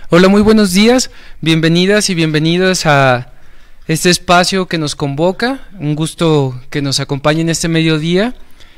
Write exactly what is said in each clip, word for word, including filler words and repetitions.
Hola, muy buenos días, bienvenidas y bienvenidos a este espacio que nos convoca. Un gusto que nos acompañen este mediodía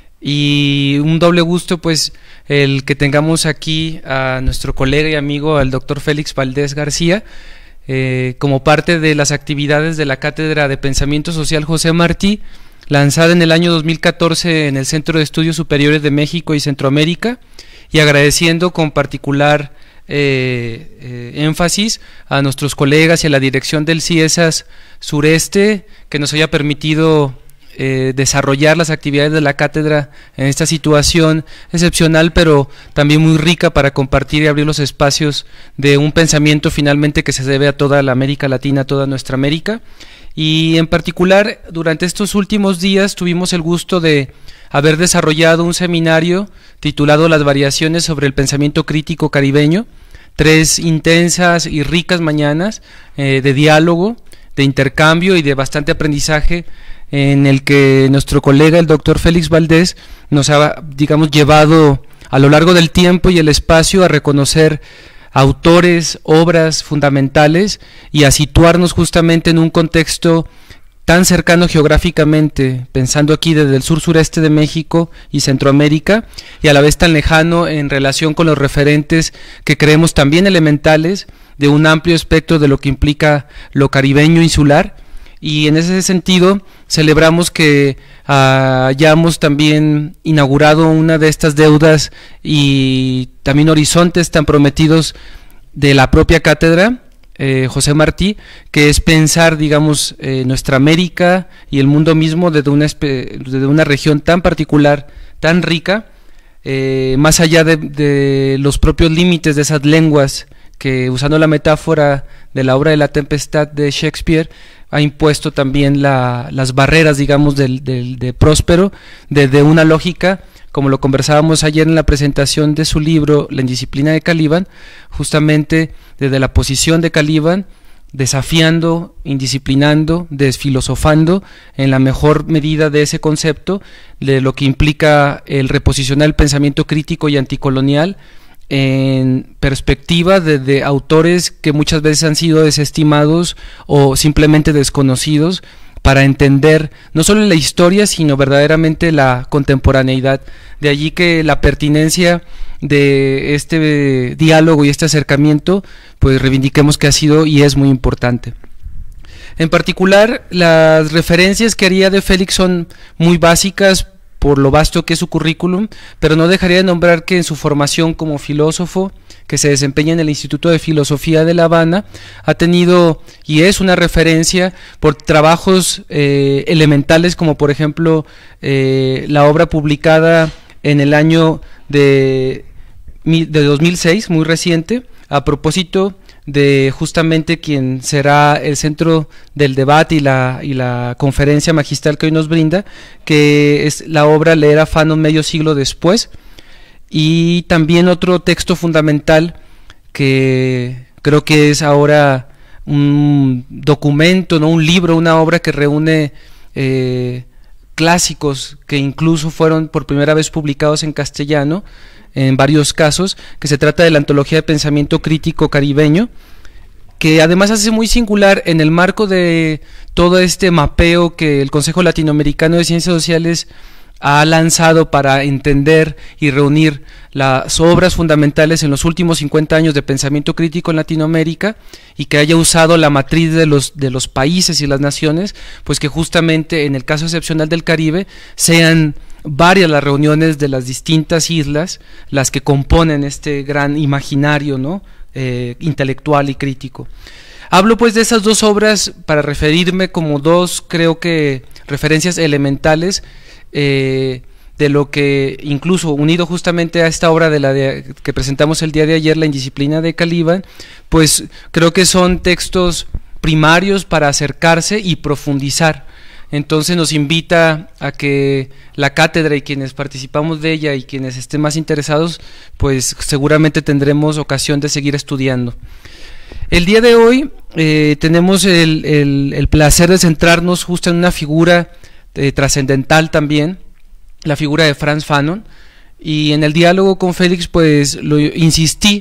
y un doble gusto pues el que tengamos aquí a nuestro colega y amigo, al doctor Félix Valdés García, eh, como parte de las actividades de la Cátedra de Pensamiento Social José Martí, lanzada en el año dos mil catorce en el Centro de Estudios Superiores de México y Centroamérica, y agradeciendo con particular eh, eh, énfasis a nuestros colegas y a la dirección del CIESAS Sureste que nos haya permitido eh, desarrollar las actividades de la cátedra en esta situación excepcional, pero también muy rica para compartir y abrir los espacios de un pensamiento finalmente que se debe a toda la América Latina, a toda nuestra América. Y en particular, durante estos últimos días tuvimos el gusto de haber desarrollado un seminario titulado Las variaciones sobre el pensamiento crítico caribeño, tres intensas y ricas mañanas eh, de diálogo, de intercambio y de bastante aprendizaje, en el que nuestro colega, el doctor Félix Valdés, nos ha, digamos, llevado a lo largo del tiempo y el espacio a reconocer autores, obras fundamentales y a situarnos justamente en un contexto tan cercano geográficamente, pensando aquí desde el sur-sureste de México y Centroamérica, y a la vez tan lejano en relación con los referentes que creemos también elementales de un amplio espectro de lo que implica lo caribeño insular. Y en ese sentido celebramos que uh, hayamos también inaugurado una de estas deudas y también horizontes tan prometidos de la propia cátedra eh, José Martí, que es pensar, digamos, eh, nuestra América y el mundo mismo desde una, desde una región tan particular, tan rica, eh, más allá de, de los propios límites de esas lenguas que, usando la metáfora de la obra de La Tempestad de Shakespeare, ha impuesto también la, las barreras, digamos, del, del, de Próspero, desde una lógica, como lo conversábamos ayer en la presentación de su libro La Indisciplina de Caliban, justamente desde la posición de Caliban, desafiando, indisciplinando, desfilosofando en la mejor medida de ese concepto, de lo que implica el reposicionar el pensamiento crítico y anticolonial en perspectiva de, de autores que muchas veces han sido desestimados o simplemente desconocidos, para entender no solo la historia, sino verdaderamente la contemporaneidad. De allí que la pertinencia de este diálogo y este acercamiento, pues reivindiquemos que ha sido y es muy importante. En particular, las referencias que haría de Félix son muy básicas por lo vasto que es su currículum, pero no dejaría de nombrar que en su formación como filósofo, que se desempeña en el Instituto de Filosofía de La Habana, ha tenido y es una referencia por trabajos eh, elementales, como por ejemplo eh, la obra publicada en el año de, de dos mil seis, muy reciente, a propósito de justamente quien será el centro del debate y la, y la conferencia magistral que hoy nos brinda, que es la obra Leer a Fanon medio siglo después, y también otro texto fundamental que creo que es ahora un documento, no un libro, una obra que reúne eh, clásicos que incluso fueron por primera vez publicados en castellano, en varios casos, que se trata de la Antología de Pensamiento Crítico Caribeño, que además hace muy singular en el marco de todo este mapeo que el Consejo Latinoamericano de Ciencias Sociales ha lanzado para entender y reunir las obras fundamentales en los últimos cincuenta años de pensamiento crítico en Latinoamérica, y que haya usado la matriz de los, de los países y las naciones, pues que justamente en el caso excepcional del Caribe sean varias las reuniones de las distintas islas las que componen este gran imaginario, ¿no? eh, intelectual y crítico. Hablo pues de esas dos obras para referirme como dos, creo que, referencias elementales eh, de lo que, incluso unido justamente a esta obra de la de, que presentamos el día de ayer, La Indisciplina de Caliban, pues creo que son textos primarios para acercarse y profundizar. Entonces nos invita a que la cátedra y quienes participamos de ella y quienes estén más interesados, pues seguramente tendremos ocasión de seguir estudiando. El día de hoy eh, tenemos el, el, el placer de centrarnos justo en una figura eh, trascendental también, la figura de Frantz Fanon, y en el diálogo con Félix pues lo insistí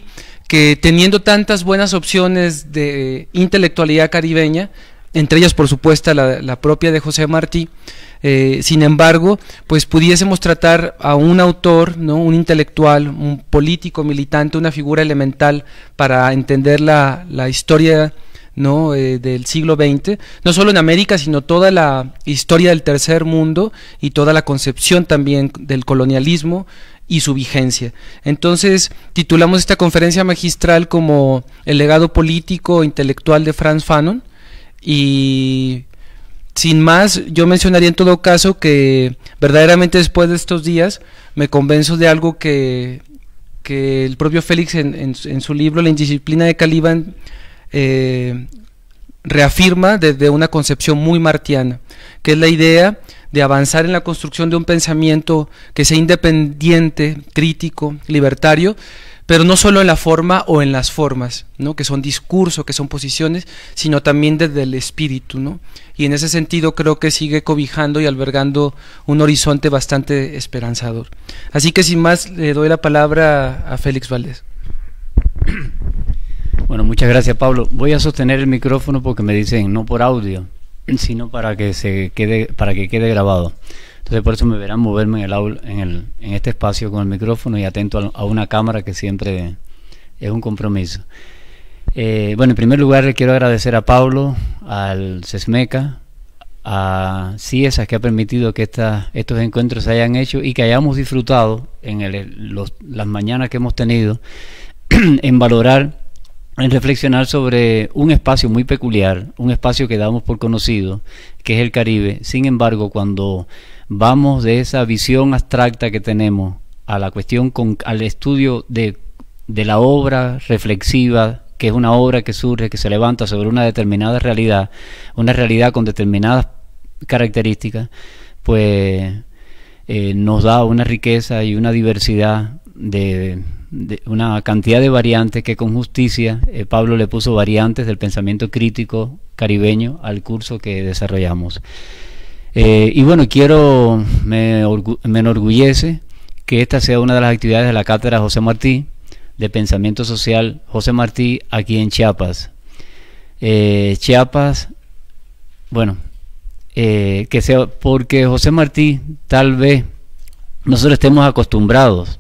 que teniendo tantas buenas opciones de intelectualidad caribeña, entre ellas por supuesto la, la propia de José Martí, eh, sin embargo, pues pudiésemos tratar a un autor, ¿no?, un intelectual, un político, militante, una figura elemental para entender la, la historia, ¿no?, eh, del siglo veinte, no solo en América, sino toda la historia del tercer mundo y toda la concepción también del colonialismo y su vigencia. Entonces titulamos esta conferencia magistral como El legado político e intelectual de Frantz Fanon, y sin más yo mencionaría en todo caso que verdaderamente después de estos días me convenzo de algo que, que el propio Félix en, en, en su libro La indisciplina de Caliban eh, reafirma desde una concepción muy martiana, que es la idea de avanzar en la construcción de un pensamiento que sea independiente, crítico, libertario, pero no solo en la forma o en las formas, ¿no?, que son discurso, que son posiciones, sino también desde el espíritu, ¿no? Y en ese sentido creo que sigue cobijando y albergando un horizonte bastante esperanzador. Así que sin más le doy la palabra a Félix Valdés. Bueno, muchas gracias, Pablo. Voy a sostener el micrófono porque me dicen no por audio, sino para que se quede, para que quede grabado. Entonces por eso me verán moverme en el aula, en el, en este espacio con el micrófono y atento a, a una cámara, que siempre es un compromiso. Eh, bueno, en primer lugar le quiero agradecer a Pablo, al CESMECA, a CIESA, que ha permitido que esta, estos encuentros se hayan hecho y que hayamos disfrutado en el, los, las mañanas que hemos tenido en valorar, en reflexionar sobre un espacio muy peculiar, un espacio que damos por conocido, que es el Caribe. Sin embargo, cuando vamos de esa visión abstracta que tenemos a la cuestión, con, al estudio de, de la obra reflexiva, que es una obra que surge, que se levanta sobre una determinada realidad, una realidad con determinadas características, pues eh, nos da una riqueza y una diversidad de, de una cantidad de variantes que con justicia eh, Pablo le puso variantes del pensamiento crítico caribeño al curso que desarrollamos. Eh, y bueno, quiero, me, orgu me enorgullece que esta sea una de las actividades de la Cátedra José Martí, de Pensamiento Social José Martí, aquí en Chiapas. Eh, Chiapas, bueno, eh, que sea porque José Martí, tal vez nosotros estemos acostumbrados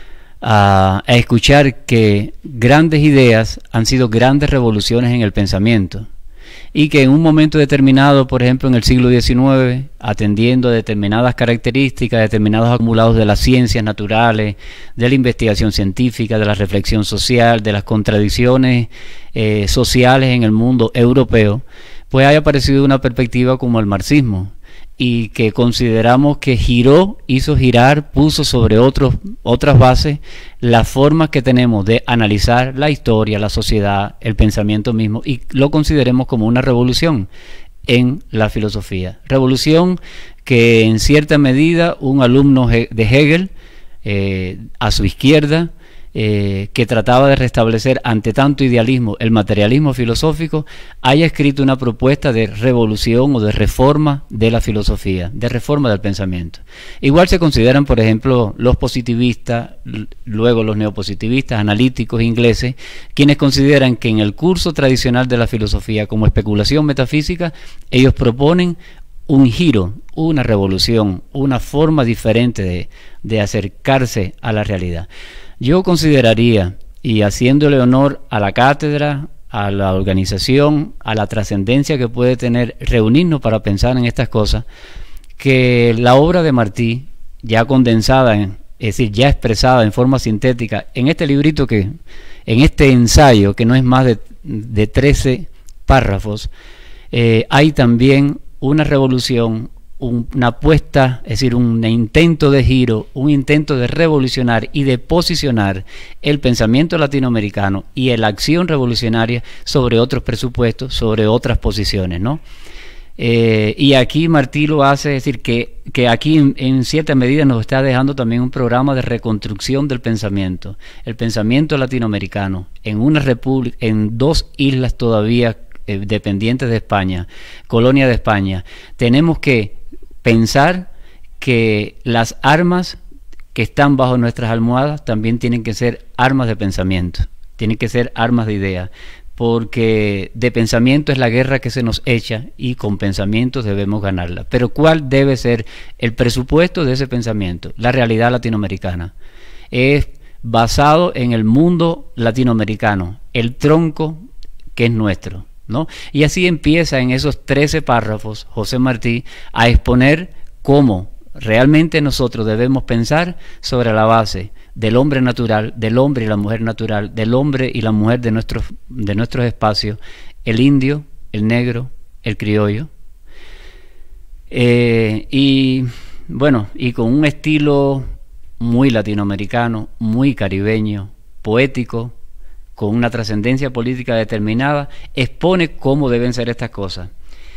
a, a escuchar que grandes ideas han sido grandes revoluciones en el pensamiento, y que en un momento determinado, por ejemplo en el siglo diecinueve, atendiendo a determinadas características, determinados acumulados de las ciencias naturales, de la investigación científica, de la reflexión social, de las contradicciones eh, sociales en el mundo europeo, pues haya aparecido una perspectiva como el marxismo, y que consideramos que giró, hizo girar, puso sobre otros, otras bases las formas que tenemos de analizar la historia, la sociedad, el pensamiento mismo, y lo consideremos como una revolución en la filosofía. Revolución que en cierta medida un alumno de Hegel, eh, a su izquierda, Eh, que trataba de restablecer ante tanto idealismo el materialismo filosófico, haya escrito una propuesta de revolución o de reforma de la filosofía, de reforma del pensamiento. Igual se consideran, por ejemplo, los positivistas, luego los neopositivistas analíticos ingleses, quienes consideran que en el curso tradicional de la filosofía como especulación metafísica, ellos proponen un giro, una revolución, una forma diferente de, de acercarse a la realidad. Yo consideraría, y haciéndole honor a la cátedra, a la organización, a la trascendencia que puede tener reunirnos para pensar en estas cosas, que la obra de Martí, ya condensada, en, es decir, ya expresada en forma sintética, en este librito, que, en este ensayo, que no es más de, de trece párrafos, eh, hay también una revolución, una apuesta, es decir, un intento de giro, un intento de revolucionar y de posicionar el pensamiento latinoamericano y la acción revolucionaria sobre otros presupuestos, sobre otras posiciones, ¿no? Eh, y aquí Martí lo hace, es decir, que, que aquí en, en cierta medida nos está dejando también un programa de reconstrucción del pensamiento, el pensamiento latinoamericano, en una república, en dos islas todavía eh, dependientes de España, colonia de España. Tenemos que pensar que las armas que están bajo nuestras almohadas también tienen que ser armas de pensamiento, tienen que ser armas de idea, porque de pensamiento es la guerra que se nos echa y con pensamientos debemos ganarla. Pero ¿cuál debe ser el presupuesto de ese pensamiento? La realidad latinoamericana. Es basado en el mundo latinoamericano, el tronco que es nuestro, ¿no? Y así empieza en esos trece párrafos José Martí a exponer cómo realmente nosotros debemos pensar sobre la base del hombre natural, del hombre y la mujer natural, del hombre y la mujer de nuestros, de nuestros espacios, el indio, el negro, el criollo. Eh, y bueno, y con un estilo muy latinoamericano, muy caribeño, poético, con una trascendencia política determinada, expone cómo deben ser estas cosas.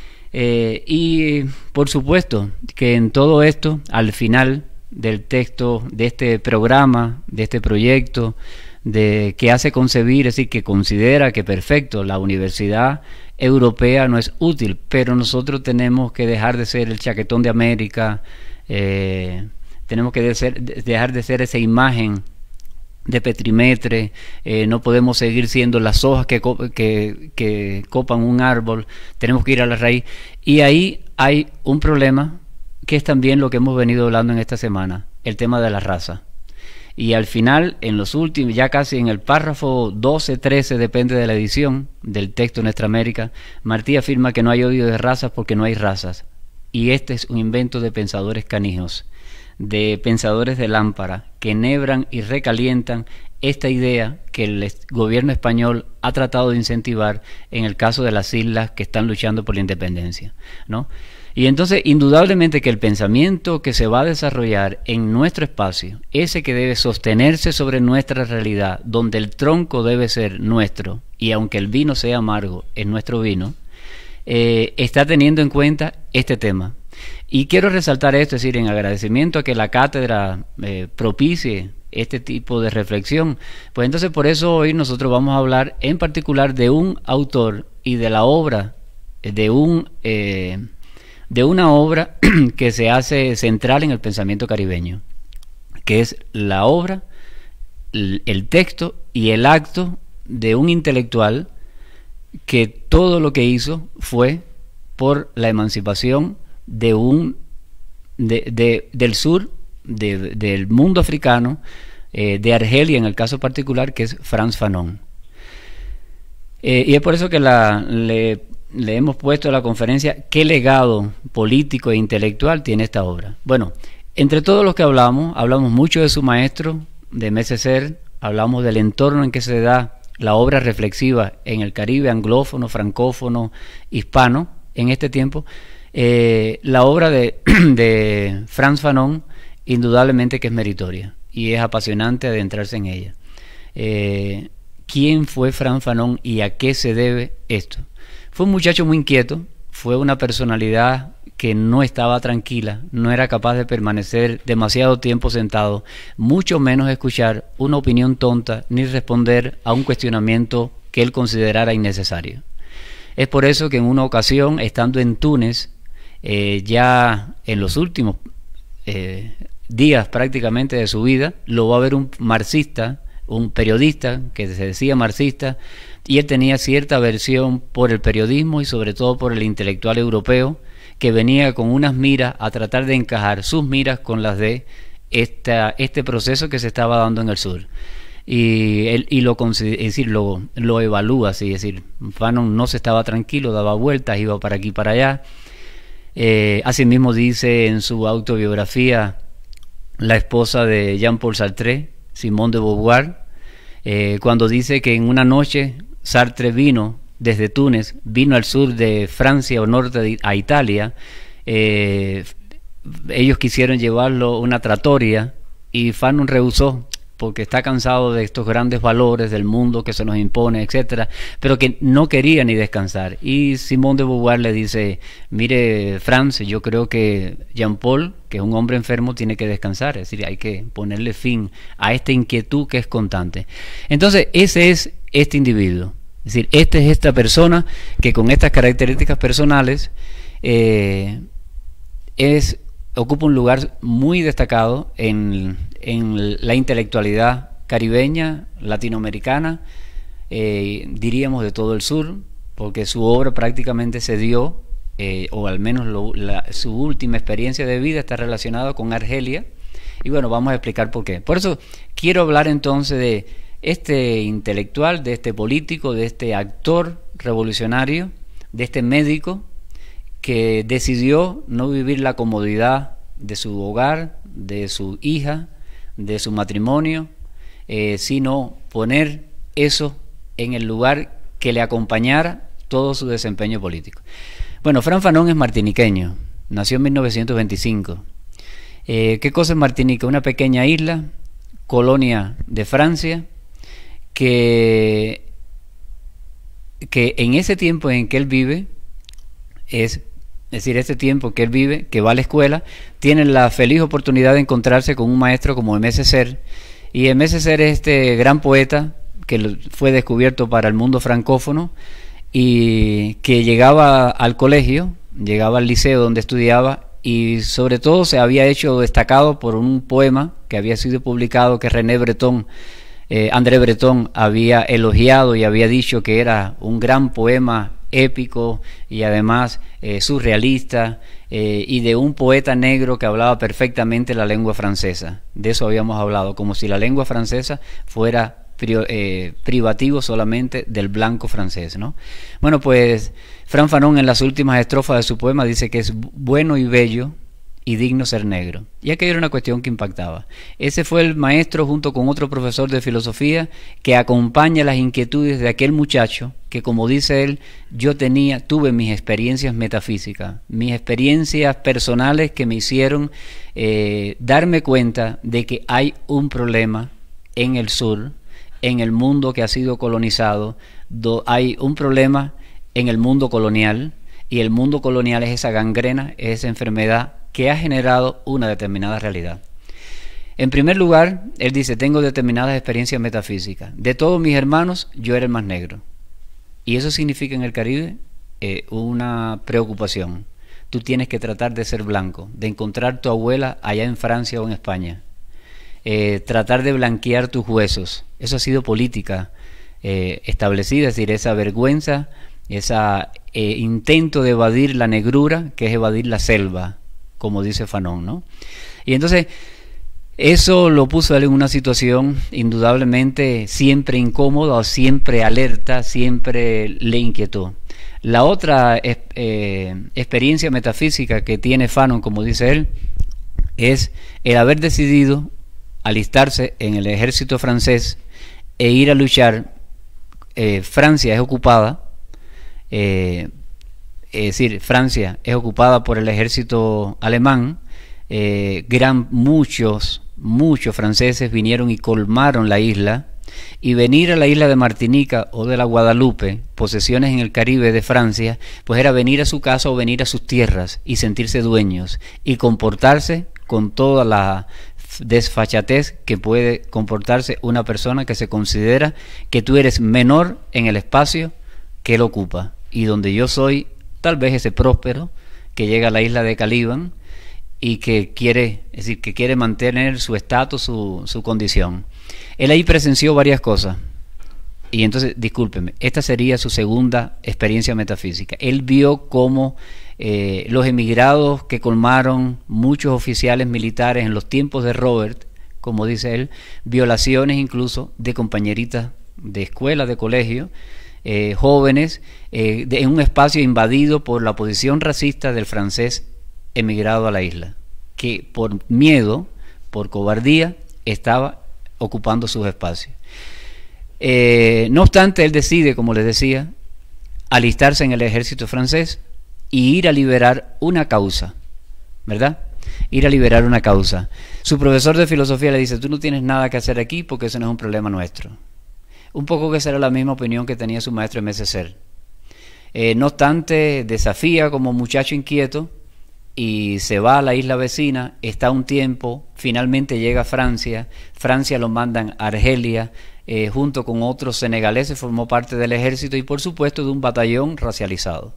Eh, y por supuesto que en todo esto, al final del texto, de este programa, de este proyecto, de que hace concebir, es decir, que considera que perfecto, la universidad europea no es útil, pero nosotros tenemos que dejar de ser el chaquetón de América, eh, tenemos que de ser, de dejar de ser esa imagen de Petrimetre, eh, no podemos seguir siendo las hojas que, que, que copan un árbol, tenemos que ir a la raíz. Y ahí hay un problema que es también lo que hemos venido hablando en esta semana, el tema de la raza. Y al final, en los últimos, ya casi en el párrafo doce, trece, depende de la edición del texto en Nuestra América, Martí afirma que no hay odio de razas porque no hay razas. Y este es un invento de pensadores canijos, de pensadores de lámpara, que enhebran y recalientan esta idea que el gobierno español ha tratado de incentivar en el caso de las islas que están luchando por la independencia, ¿no? Y entonces, indudablemente que el pensamiento que se va a desarrollar en nuestro espacio, ese que debe sostenerse sobre nuestra realidad, donde el tronco debe ser nuestro, y aunque el vino sea amargo, es nuestro vino, eh, está teniendo en cuenta este tema. Y quiero resaltar esto, es decir, en agradecimiento a que la cátedra eh, propicie este tipo de reflexión. Pues entonces por eso hoy nosotros vamos a hablar en particular de un autor y de la obra, de un... Eh, de una obra que se hace central en el pensamiento caribeño, que es la obra, el texto y el acto de un intelectual que todo lo que hizo fue por la emancipación de un de, de, del sur, de, del mundo africano, eh, de Argelia en el caso particular, que es Frantz Fanon. Eh, y es por eso que la, le le hemos puesto a la conferencia qué legado político e intelectual tiene esta obra. Bueno, entre todos los que hablamos, hablamos mucho de su maestro, de Mesecer, hablamos del entorno en que se da la obra reflexiva en el Caribe anglófono, francófono, hispano, en este tiempo. Eh, la obra de, de Frantz Fanon, indudablemente que es meritoria, y es apasionante adentrarse en ella. Eh, ¿Quién fue Frantz Fanon y a qué se debe esto? Fue un muchacho muy inquieto, fue una personalidad que no estaba tranquila, no era capaz de permanecer demasiado tiempo sentado, mucho menos escuchar una opinión tonta ni responder a un cuestionamiento que él considerara innecesario. Es por eso que en una ocasión, estando en Túnez, eh, ya en los últimos eh, días prácticamente de su vida, lo va a ver un marxista, un periodista que se decía marxista, y él tenía cierta aversión por el periodismo y sobre todo por el intelectual europeo, que venía con unas miras a tratar de encajar sus miras con las de esta, este proceso que se estaba dando en el sur. Y él y lo, es decir, lo, lo evalúa así, es decir, Fanon no se estaba tranquilo, daba vueltas, iba para aquí y para allá. Eh, asimismo dice en su autobiografía la esposa de Jean-Paul Sartre, Simone de Beauvoir, eh, cuando dice que en una noche Sartre vino desde Túnez, vino al sur de Francia o norte de, a Italia, eh, ellos quisieron llevarlo a una trattoria y Fanon rehusó porque está cansado de estos grandes valores del mundo que se nos impone, etcétera, pero que no quería ni descansar. Y Simone de Beauvoir le dice, mire Franz, yo creo que Jean-Paul, que es un hombre enfermo, tiene que descansar, es decir, hay que ponerle fin a esta inquietud que es constante. Entonces, ese es este individuo, es decir, esta es esta persona que con estas características personales eh, es... ocupa un lugar muy destacado en, en la intelectualidad caribeña, latinoamericana, eh, diríamos de todo el sur, porque su obra prácticamente se dio, eh, o al menos lo, la, su última experiencia de vida está relacionada con Argelia, y bueno, vamos a explicar por qué. Por eso quiero hablar entonces de este intelectual, de este político, de este actor revolucionario, de este médico que decidió no vivir la comodidad de su hogar, de su hija, de su matrimonio, eh, sino poner eso en el lugar que le acompañara todo su desempeño político. Bueno, Frantz Fanon es martiniqueño, nació en mil novecientos veinticinco. Eh, ¿Qué cosa es Martinica? Una pequeña isla, colonia de Francia, que, que en ese tiempo en que él vive, es, es decir, este tiempo que él vive, que va a la escuela, tiene la feliz oportunidad de encontrarse con un maestro como Aimé Césaire, y Aimé Césaire es este gran poeta que fue descubierto para el mundo francófono y que llegaba al colegio, llegaba al liceo donde estudiaba, y sobre todo se había hecho destacado por un poema que había sido publicado, que René Breton, eh, André Breton había elogiado y había dicho que era un gran poema épico y además eh, surrealista, eh, y de un poeta negro que hablaba perfectamente la lengua francesa. De eso habíamos hablado, como si la lengua francesa fuera Eh, privativo solamente del blanco francés, ¿no? Bueno, pues Frantz Fanon en las últimas estrofas de su poema dice que es bueno y bello y digno ser negro. Y aquella era una cuestión que impactaba. Ese fue el maestro, junto con otro profesor de filosofía, que acompaña las inquietudes de aquel muchacho que, como dice él, yo tenía, tuve mis experiencias metafísicas, mis experiencias personales que me hicieron eh, darme cuenta de que hay un problema en el sur, en el mundo que ha sido colonizado. Do, hay un problema en el mundo colonial, y el mundo colonial es esa gangrena, es esa enfermedad que ha generado una determinada realidad. En primer lugar, él dice, tengo determinadas experiencias metafísicas. De todos mis hermanos, yo era el más negro. Y eso significa en el Caribe eh, una preocupación. Tú tienes que tratar de ser blanco, de encontrar tu abuela allá en Francia o en España. Eh, tratar de blanquear tus huesos. Eso ha sido política eh, establecida, es decir, esa vergüenza, ese eh, intento de evadir la negrura, que es evadir la selva, como dice Fanon, ¿no? Y entonces eso lo puso a él en una situación indudablemente siempre incómoda, siempre alerta, siempre le inquietó. La otra eh, experiencia metafísica que tiene Fanon, como dice él, es el haber decidido alistarse en el ejército francés e ir a luchar. eh, Francia es ocupada, eh, es decir, Francia es ocupada por el ejército alemán, eh, gran, muchos, muchos franceses vinieron y colmaron la isla, y venir a la isla de Martinica o de la Guadalupe, posesiones en el Caribe de Francia, pues era venir a su casa o venir a sus tierras y sentirse dueños y comportarse con toda la desfachatez que puede comportarse una persona que se considera que tú eres menor en el espacio que él ocupa, y donde yo soy tal vez ese próspero que llega a la isla de Caliban y que quiere, es decir, que quiere mantener su estatus, su, su condición. Él ahí presenció varias cosas, y entonces, discúlpeme, esta sería su segunda experiencia metafísica. Él vio cómo Eh, los emigrados que colmaron muchos oficiales militares en los tiempos de Robert, como dice él, violaciones incluso de compañeritas de escuela, de colegio, eh, jóvenes, eh, de, en un espacio invadido por la oposición racista del francés emigrado a la isla, que por miedo, por cobardía, estaba ocupando sus espacios. Eh, no obstante, él decide, como les decía, alistarse en el ejército francés y ir a liberar una causa, ¿verdad? Ir a liberar una causa. Su profesor de filosofía le dice, tú no tienes nada que hacer aquí porque eso no es un problema nuestro. Un poco que esa era la misma opinión que tenía su maestro Aimé Césaire. Eh, no obstante, desafía como muchacho inquieto y se va a la isla vecina, está un tiempo, finalmente llega a Francia, Francia lo mandan a Argelia, eh, junto con otros senegaleses, formó parte del ejército y por supuesto de un batallón racializado.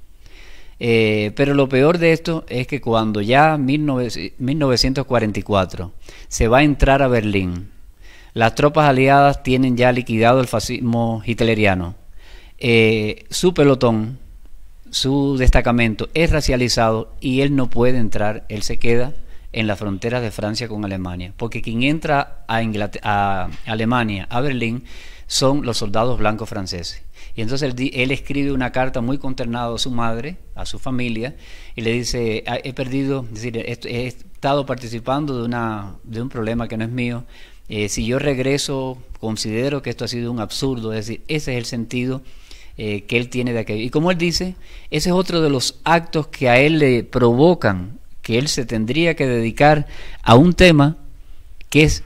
Eh, pero lo peor de esto es que cuando ya mil novecientos cuarenta y cuatro se va a entrar a Berlín, Las tropas aliadas tienen ya liquidado el fascismo hitleriano. Eh, su pelotón, su destacamento es racializado y él no puede entrar, él se queda en las fronteras de Francia con Alemania, porque quien entra a, a Alemania, a Berlín, son los soldados blancos franceses. Y entonces él, él escribe una carta muy consternado a su madre, a su familia, y le dice, he perdido, es decir, he, he estado participando de, una, de un problema que no es mío, eh, si yo regreso, considero que esto ha sido un absurdo, es decir, ese es el sentido eh, que él tiene de aquello. Y como él dice, ese es otro de los actos que a él le provocan, que él se tendría que dedicar a un tema que es,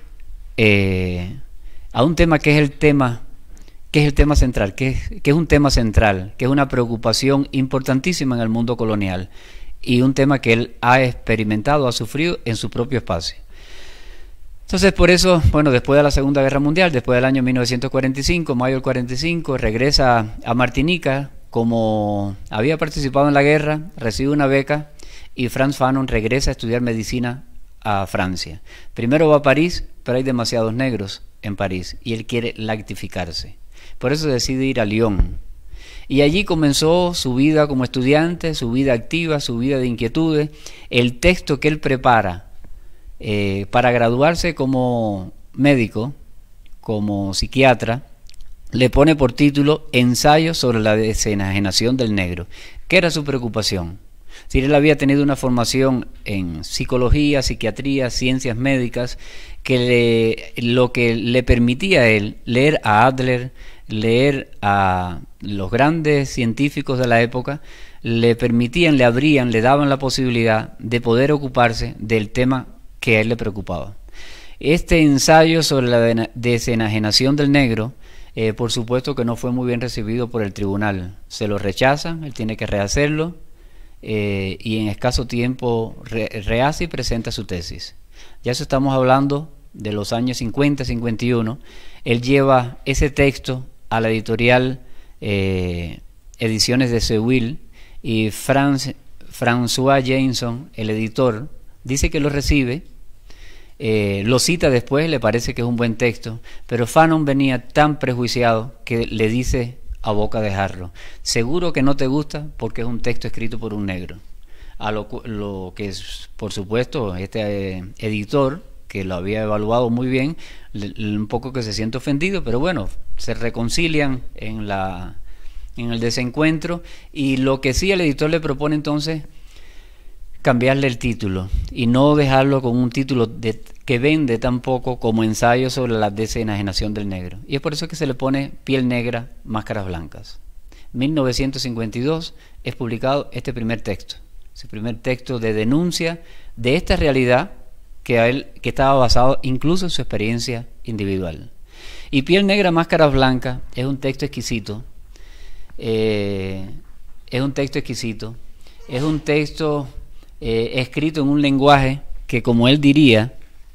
eh, a un tema que es el tema que es el tema central, que es, que es un tema central, que es una preocupación importantísima en el mundo colonial y un tema que él ha experimentado, ha sufrido en su propio espacio. Entonces, por eso, bueno, después de la Segunda Guerra Mundial, después del año mil novecientos cuarenta y cinco, mayo del cuarenta y cinco, regresa a Martinica, como había participado en la guerra, recibe una beca y Frantz Fanon regresa a estudiar medicina a Francia. Primero va a París, pero hay demasiados negros en París y él quiere lactificarse. Por eso decide ir a Lyon. Y allí comenzó su vida como estudiante, su vida activa, su vida de inquietudes. El texto que él prepara eh, para graduarse como médico, como psiquiatra, le pone por título Ensayo sobre la desenajenación del negro, que era su preocupación. Si él había tenido una formación en psicología, psiquiatría, ciencias médicas, que le, lo que le permitía a él leer a Adler, leer a los grandes científicos de la época, le permitían, le abrían, le daban la posibilidad de poder ocuparse del tema que a él le preocupaba. Este ensayo sobre la desenajenación del negro, eh, por supuesto que no fue muy bien recibido por el tribunal. Se lo rechazan, él tiene que rehacerlo, eh, y en escaso tiempo re, rehace y presenta su tesis. Ya eso estamos hablando de los años cincuenta, cincuenta y uno. Él lleva ese texto a la editorial eh, Ediciones de Sewell, y Franz, François Jameson, el editor, dice que lo recibe, eh, lo cita después, le parece que es un buen texto, pero Fanon venía tan prejuiciado que le dice a boca de jarro, seguro que no te gusta porque es un texto escrito por un negro. A lo, lo que es, por supuesto, este eh, editor, que lo había evaluado muy bien, le, un poco que se siente ofendido, pero bueno, se reconcilian en, la, en el desencuentro, y lo que sí el editor le propone entonces, cambiarle el título y no dejarlo con un título de, que vende tampoco como Ensayo sobre la desenajenación del negro. Y es por eso que se le pone Piel Negra, Máscaras Blancas. mil novecientos cincuenta y dos es publicado este primer texto, ese primer texto de denuncia de esta realidad que, a él, que estaba basado incluso en su experiencia individual. Y Piel Negra, Máscaras Blancas es un texto exquisito, eh, es un texto exquisito, es un texto eh, escrito en un lenguaje que, como él diría,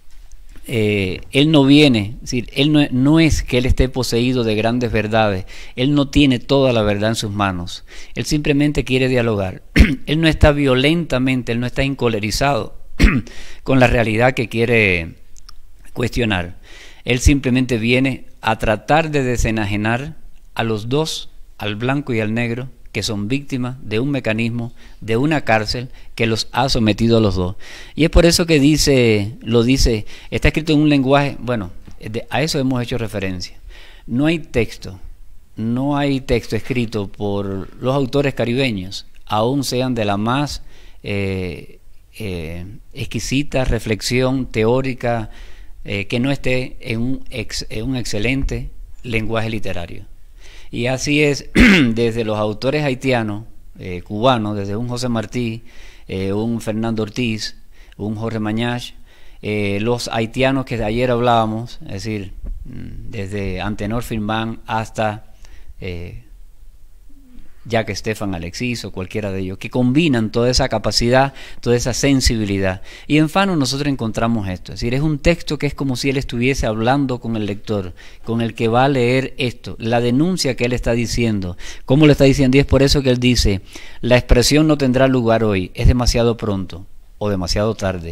eh, él no viene, es decir, él no, no es que él esté poseído de grandes verdades, él no tiene toda la verdad en sus manos, él simplemente quiere dialogar, él no está violentamente, él no está encolerizado con la realidad que quiere cuestionar. Él simplemente viene a tratar de desenajenar a los dos, al blanco y al negro, que son víctimas de un mecanismo, de una cárcel que los ha sometido a los dos. Y es por eso que dice, lo dice, está escrito en un lenguaje, bueno, de, a eso hemos hecho referencia. No hay texto, no hay texto escrito por los autores caribeños, aún sean de la más eh, eh, exquisita reflexión teórica, eh, que no esté en un, ex, en un excelente lenguaje literario. Y así es desde los autores haitianos, eh, cubanos, desde un José Martí, eh, un Fernando Ortiz, un Jorge Mañach, eh, los haitianos que de ayer hablábamos, es decir, desde Antenor Firmán hasta eh, Jacques Estefan Alexis o cualquiera de ellos, que combinan toda esa capacidad, toda esa sensibilidad. Y en Fanon nosotros encontramos esto, es decir, es un texto que es como si él estuviese hablando con el lector, con el que va a leer esto, la denuncia que él está diciendo, cómo lo está diciendo, y es por eso que él dice, la expresión no tendrá lugar hoy, es demasiado pronto o demasiado tarde,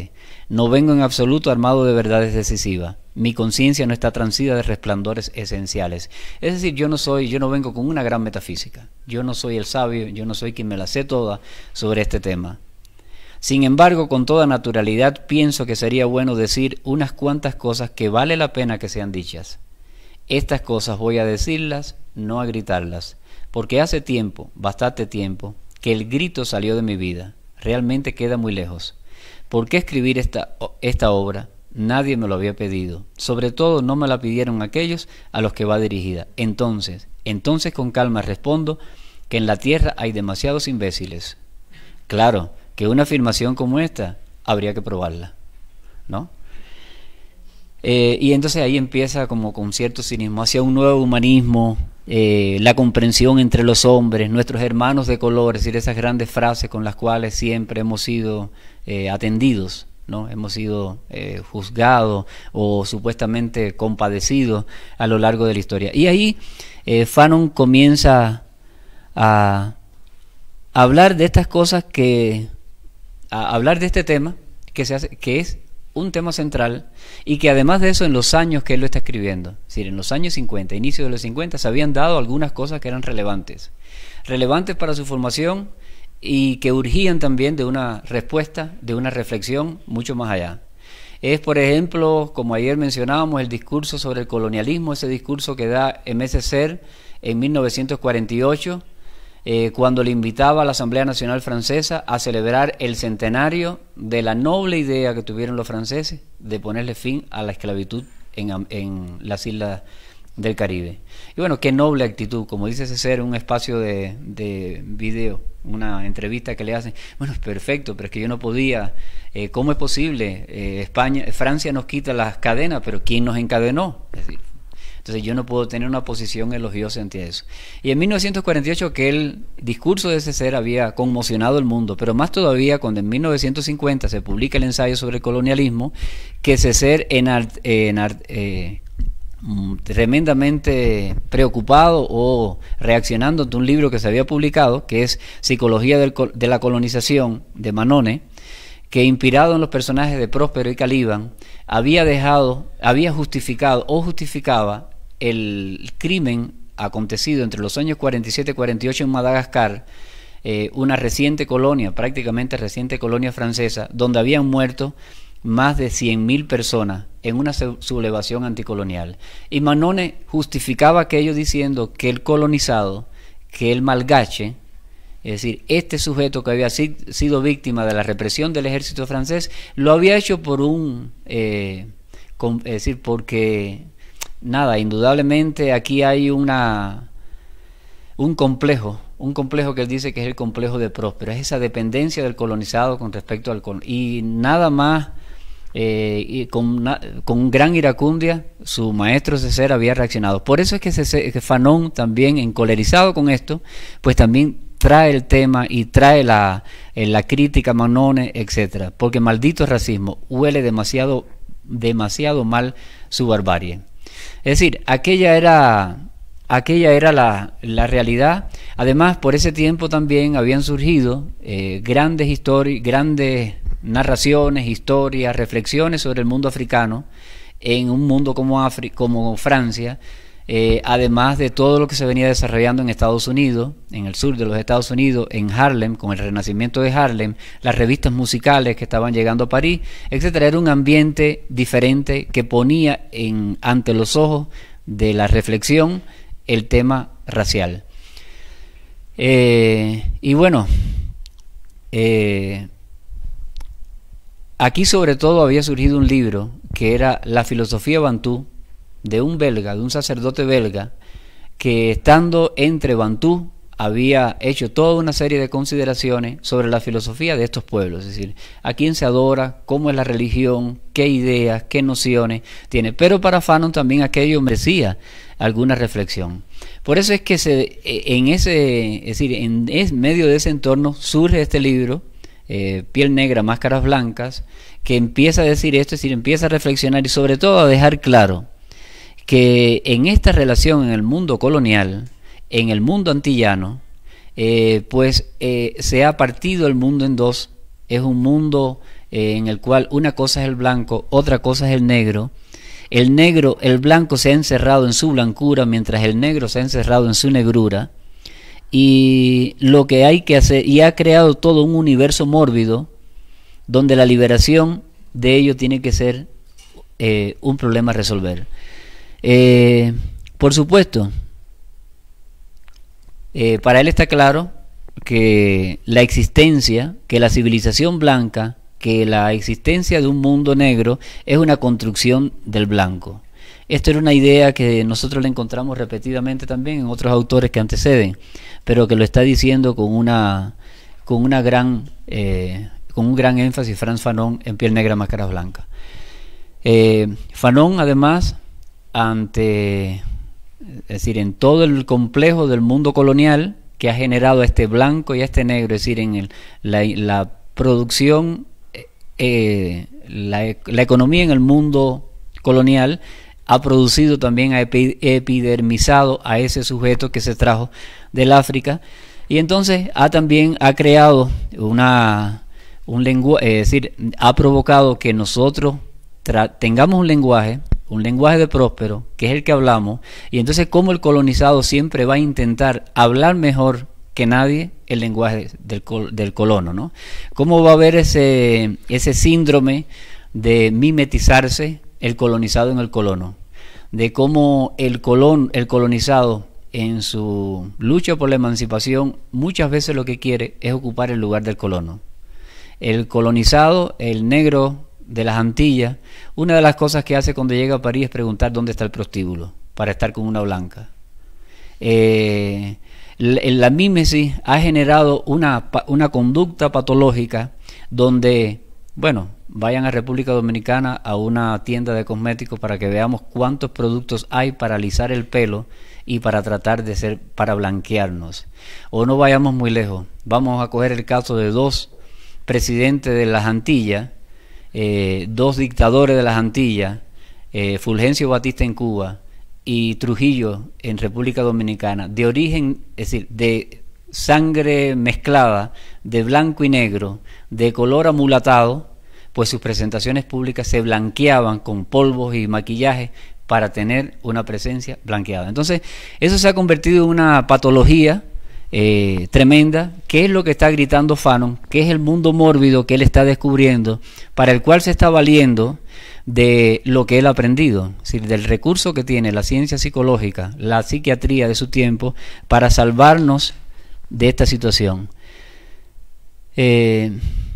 No vengo en absoluto armado de verdades decisivas. Mi conciencia no está transida de resplandores esenciales. Es decir, yo no soy, yo no vengo con una gran metafísica. Yo no soy el sabio, yo no soy quien me la sé toda sobre este tema. Sin embargo, con toda naturalidad pienso que sería bueno decir unas cuantas cosas que vale la pena que sean dichas. Estas cosas voy a decirlas, no a gritarlas, porque hace tiempo, bastante tiempo, que el grito salió de mi vida. Realmente queda muy lejos. ¿Por qué escribir esta, esta obra? Nadie me lo había pedido. Sobre todo no me la pidieron aquellos a los que va dirigida. Entonces, entonces con calma respondo que en la tierra hay demasiados imbéciles. Claro, que una afirmación como esta habría que probarla, ¿no? Eh, y entonces ahí empieza como con cierto cinismo hacia un nuevo humanismo, eh, la comprensión entre los hombres, nuestros hermanos de color, es decir, esas grandes frases con las cuales siempre hemos sido eh, atendidos, ¿no? Hemos sido eh, juzgados o supuestamente compadecidos a lo largo de la historia. Y ahí eh, Fanon comienza a, a hablar de estas cosas que... a hablar de este tema que, se hace, que es un tema central y que además de eso en los años que él lo está escribiendo, es decir, en los años cincuenta, inicio de los cincuenta, se habían dado algunas cosas que eran relevantes, relevantes para su formación y que urgían también de una respuesta, de una reflexión mucho más allá. Es, por ejemplo, como ayer mencionábamos, el discurso sobre el colonialismo, ese discurso que da M S Ser en mil novecientos cuarenta y ocho, Eh, cuando le invitaba a la Asamblea Nacional Francesa a celebrar el centenario de la noble idea que tuvieron los franceses de ponerle fin a la esclavitud en, en las islas del Caribe. Y bueno, qué noble actitud, como dice César, un espacio de, de video, una entrevista que le hacen. Bueno, es perfecto, pero es que yo no podía, eh, ¿cómo es posible? Eh, España, Francia nos quita las cadenas, pero ¿quién nos encadenó? Es decir, entonces yo no puedo tener una posición elogiosa ante eso. Y en mil novecientos cuarenta y ocho aquel discurso de César había conmocionado el mundo, pero más todavía cuando en mil novecientos cincuenta se publica el ensayo sobre el colonialismo, que César en, en, eh, tremendamente preocupado o reaccionando ante un libro que se había publicado, que es Psicología del, de la colonización de Manone, que inspirado en los personajes de Próspero y Caliban, había dejado, había justificado o justificaba el crimen acontecido entre los años cuarenta y siete y cuarenta y ocho en Madagascar, eh, una reciente colonia, prácticamente reciente colonia francesa, donde habían muerto más de cien mil personas en una sublevación anticolonial. Y Manone justificaba aquello diciendo que el colonizado, que el malgache, es decir, este sujeto que había sido víctima de la represión del ejército francés, lo había hecho por un, eh, con, es decir, porque, nada, indudablemente aquí hay una, un complejo, un complejo que él dice que es el complejo de Próspero, es esa dependencia del colonizado con respecto al colonizado, y nada más, eh, y con, con gran iracundia, su maestro César había reaccionado. Por eso es que, César, que Fanon también, encolerizado con esto, pues también trae el tema y trae la, la crítica a Manone, etcétera, porque maldito racismo, huele demasiado, demasiado mal su barbarie. Es decir, aquella era, aquella era la, la realidad. Además, por ese tiempo también habían surgido eh, grandes historias, grandes narraciones, historias, reflexiones sobre el mundo africano en un mundo como, Afri como Francia. Eh, además de todo lo que se venía desarrollando en Estados Unidos, en el sur de los Estados Unidos, en Harlem, con el renacimiento de Harlem, las revistas musicales que estaban llegando a París, etcétera. Era un ambiente diferente que ponía en, ante los ojos de la reflexión el tema racial. Eh, y bueno, eh, aquí sobre todo había surgido un libro que era La filosofía bantú, de un belga, de un sacerdote belga, que estando entre bantú había hecho toda una serie de consideraciones sobre la filosofía de estos pueblos, es decir, a quién se adora, cómo es la religión, qué ideas, qué nociones tiene. Pero para Fanon también aquello merecía alguna reflexión. Por eso es que se, en ese, es decir, en es medio de ese entorno surge este libro, eh, Piel Negra, Máscaras Blancas, que empieza a decir esto, es decir, empieza a reflexionar y sobre todo a dejar claro que en esta relación en el mundo colonial, en el mundo antillano, eh, pues eh, se ha partido el mundo en dos. Es un mundo eh, en el cual una cosa es el blanco, otra cosa es el negro. El negro, el blanco se ha encerrado en su blancura, mientras el negro se ha encerrado en su negrura. Y lo que hay que hacer, y ha creado todo un universo mórbido, donde la liberación de ello tiene que ser eh, un problema a resolver. Eh, por supuesto, eh, para él está claro que la existencia, que la civilización blanca, que la existencia de un mundo negro es una construcción del blanco. Esto era una idea que nosotros la encontramos repetidamente también en otros autores que anteceden, pero que lo está diciendo con una con una gran eh, con un gran énfasis Frantz Fanon en Piel Negra, Máscaras Blancas. Eh, Fanon, además, ante, es decir, en todo el complejo del mundo colonial que ha generado a este blanco y a este negro, es decir, en el, la, la producción, eh, la, la economía en el mundo colonial ha producido también, ha epidermizado a ese sujeto que se trajo del África, y entonces ha también ha creado una un lenguaje, es decir, ha provocado que nosotros tengamos un lenguaje, un lenguaje de Próspero, que es el que hablamos, y entonces como el colonizado siempre va a intentar hablar mejor que nadie el lenguaje del, col del colono, ¿no? ¿Cómo va a haber ese, ese síndrome de mimetizarse el colonizado en el colono? De cómo el, colon, el colonizado en su lucha por la emancipación muchas veces lo que quiere es ocupar el lugar del colono. El colonizado, el negro de las Antillas, una de las cosas que hace cuando llega a París es preguntar dónde está el prostíbulo para estar con una blanca. Eh, la, la mímesis ha generado una, una conducta patológica donde, bueno, vayan a República Dominicana a una tienda de cosméticos para que veamos cuántos productos hay para alisar el pelo y para tratar de ser, para blanquearnos. O no vayamos muy lejos, vamos a coger el caso de dos presidentes de las Antillas, eh, dos dictadores de las Antillas, eh, Fulgencio Batista en Cuba y Trujillo en República Dominicana, de origen, es decir, de sangre mezclada, de blanco y negro, de color amulatado, pues sus presentaciones públicas se blanqueaban con polvos y maquillaje para tener una presencia blanqueada. Entonces, eso se ha convertido en una patología eh, tremenda, que es lo que está gritando Fanon, que es el mundo mórbido que él está descubriendo, para el cual se está valiendo de lo que él ha aprendido, es decir, del recurso que tiene la ciencia psicológica, la psiquiatría de su tiempo, para salvarnos de esta situación. Eh,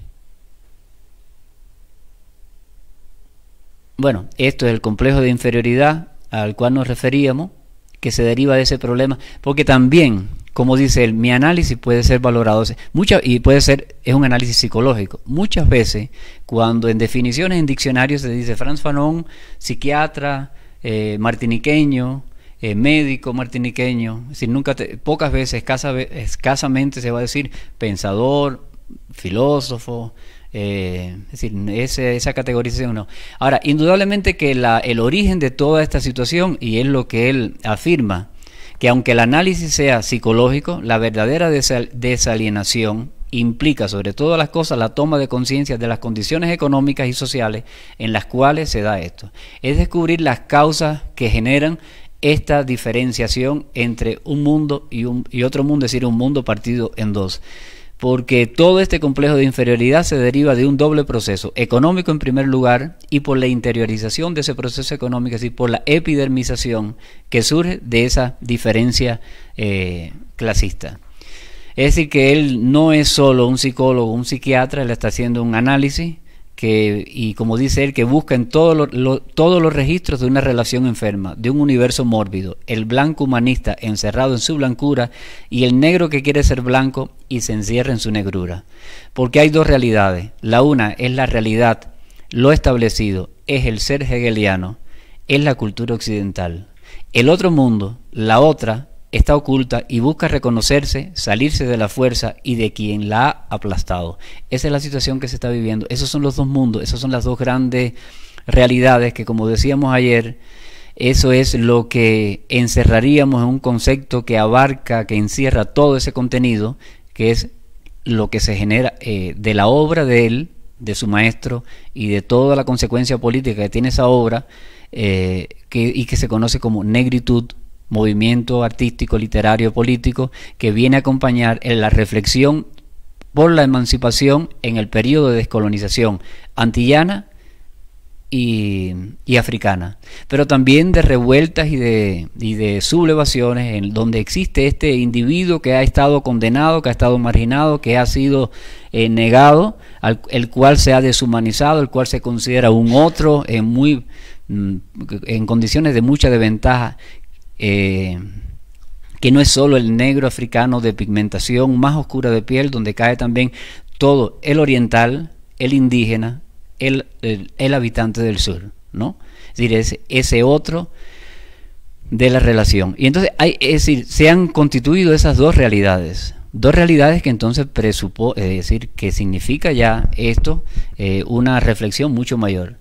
Bueno, esto es el complejo de inferioridad al cual nos referíamos, que se deriva de ese problema, porque también, como dice él, mi análisis puede ser valorado, muchas, y puede ser, es un análisis psicológico. Muchas veces, cuando en definiciones en diccionarios se dice Frantz Fanon, psiquiatra, eh, martiniqueño, eh, médico martiniqueño, es decir, nunca te, pocas veces, escasa, escasamente se va a decir pensador, filósofo, Eh, es decir, ese, esa categorización no. Ahora, indudablemente que la, el origen de toda esta situación, y es lo que él afirma, que aunque el análisis sea psicológico, la verdadera desal, desalienación implica sobre todas las cosas la toma de conciencia de las condiciones económicas y sociales en las cuales se da esto. Es descubrir las causas que generan esta diferenciación entre un mundo y, un, y otro mundo, es decir, un mundo partido en dos. Porque todo este complejo de inferioridad se deriva de un doble proceso, económico en primer lugar, y por la interiorización de ese proceso económico, es decir, por la epidermización que surge de esa diferencia eh, clasista. Es decir, que él no es solo un psicólogo, un psiquiatra, él está haciendo un análisis que, y como dice él, que busca en todo lo, lo, todos los registros de una relación enferma, de un universo mórbido, el blanco humanista encerrado en su blancura y el negro que quiere ser blanco y se encierra en su negrura. Porque hay dos realidades. La una es la realidad, lo establecido, es el ser hegeliano, es la cultura occidental. El otro mundo, la otra, está oculta y busca reconocerse, salirse de la fuerza y de quien la ha aplastado. Esa es la situación que se está viviendo. Esos son los dos mundos, esas son las dos grandes realidades que, como decíamos ayer, eso es lo que encerraríamos en un concepto que abarca, que encierra todo ese contenido, que es lo que se genera eh, de la obra de él, de su maestro y de toda la consecuencia política que tiene esa obra, eh, que, y que se conoce como negritud, movimiento artístico, literario, político, que viene a acompañar en la reflexión por la emancipación en el periodo de descolonización antillana y, y africana, pero también de revueltas y de, y de sublevaciones, en donde existe este individuo que ha estado condenado, que ha estado marginado, que ha sido eh, negado, al, el cual se ha deshumanizado, el cual se considera un otro en, muy, en condiciones de mucha desventaja, eh, que no es solo el negro africano de pigmentación más oscura de piel, donde cae también todo el oriental, el indígena, el, el, el habitante del sur, ¿no? Es decir, ese, ese otro de la relación. Y entonces, hay, es decir, se han constituido esas dos realidades, dos realidades que entonces presupo, es decir, que significa ya esto eh, una reflexión mucho mayor.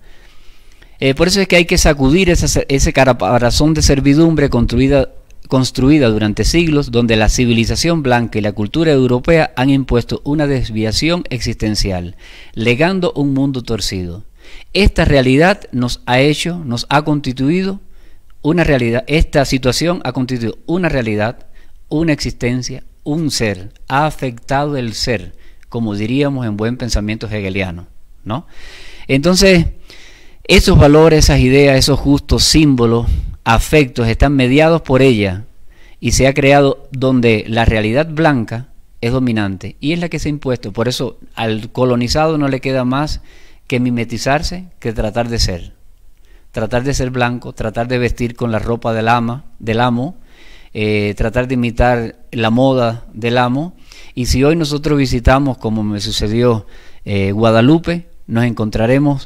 Eh, por eso es que hay que sacudir esa, ese caparazón de servidumbre construida construida durante siglos, donde la civilización blanca y la cultura europea han impuesto una desviación existencial, legando un mundo torcido. Esta realidad nos ha hecho, nos ha constituido una realidad, esta situación ha constituido una realidad, una existencia, un ser, ha afectado el ser, como diríamos en buen pensamiento hegeliano, ¿no? Entonces, esos valores, esas ideas, esos justos símbolos, afectos están mediados por ella y se ha creado donde la realidad blanca es dominante y es la que se ha impuesto. Por eso al colonizado no le queda más que mimetizarse, que tratar de ser. Tratar de ser blanco, tratar de vestir con la ropa del ama, del amo, eh, tratar de imitar la moda del amo. Y si hoy nosotros visitamos, como me sucedió, eh, Guadalupe, nos encontraremos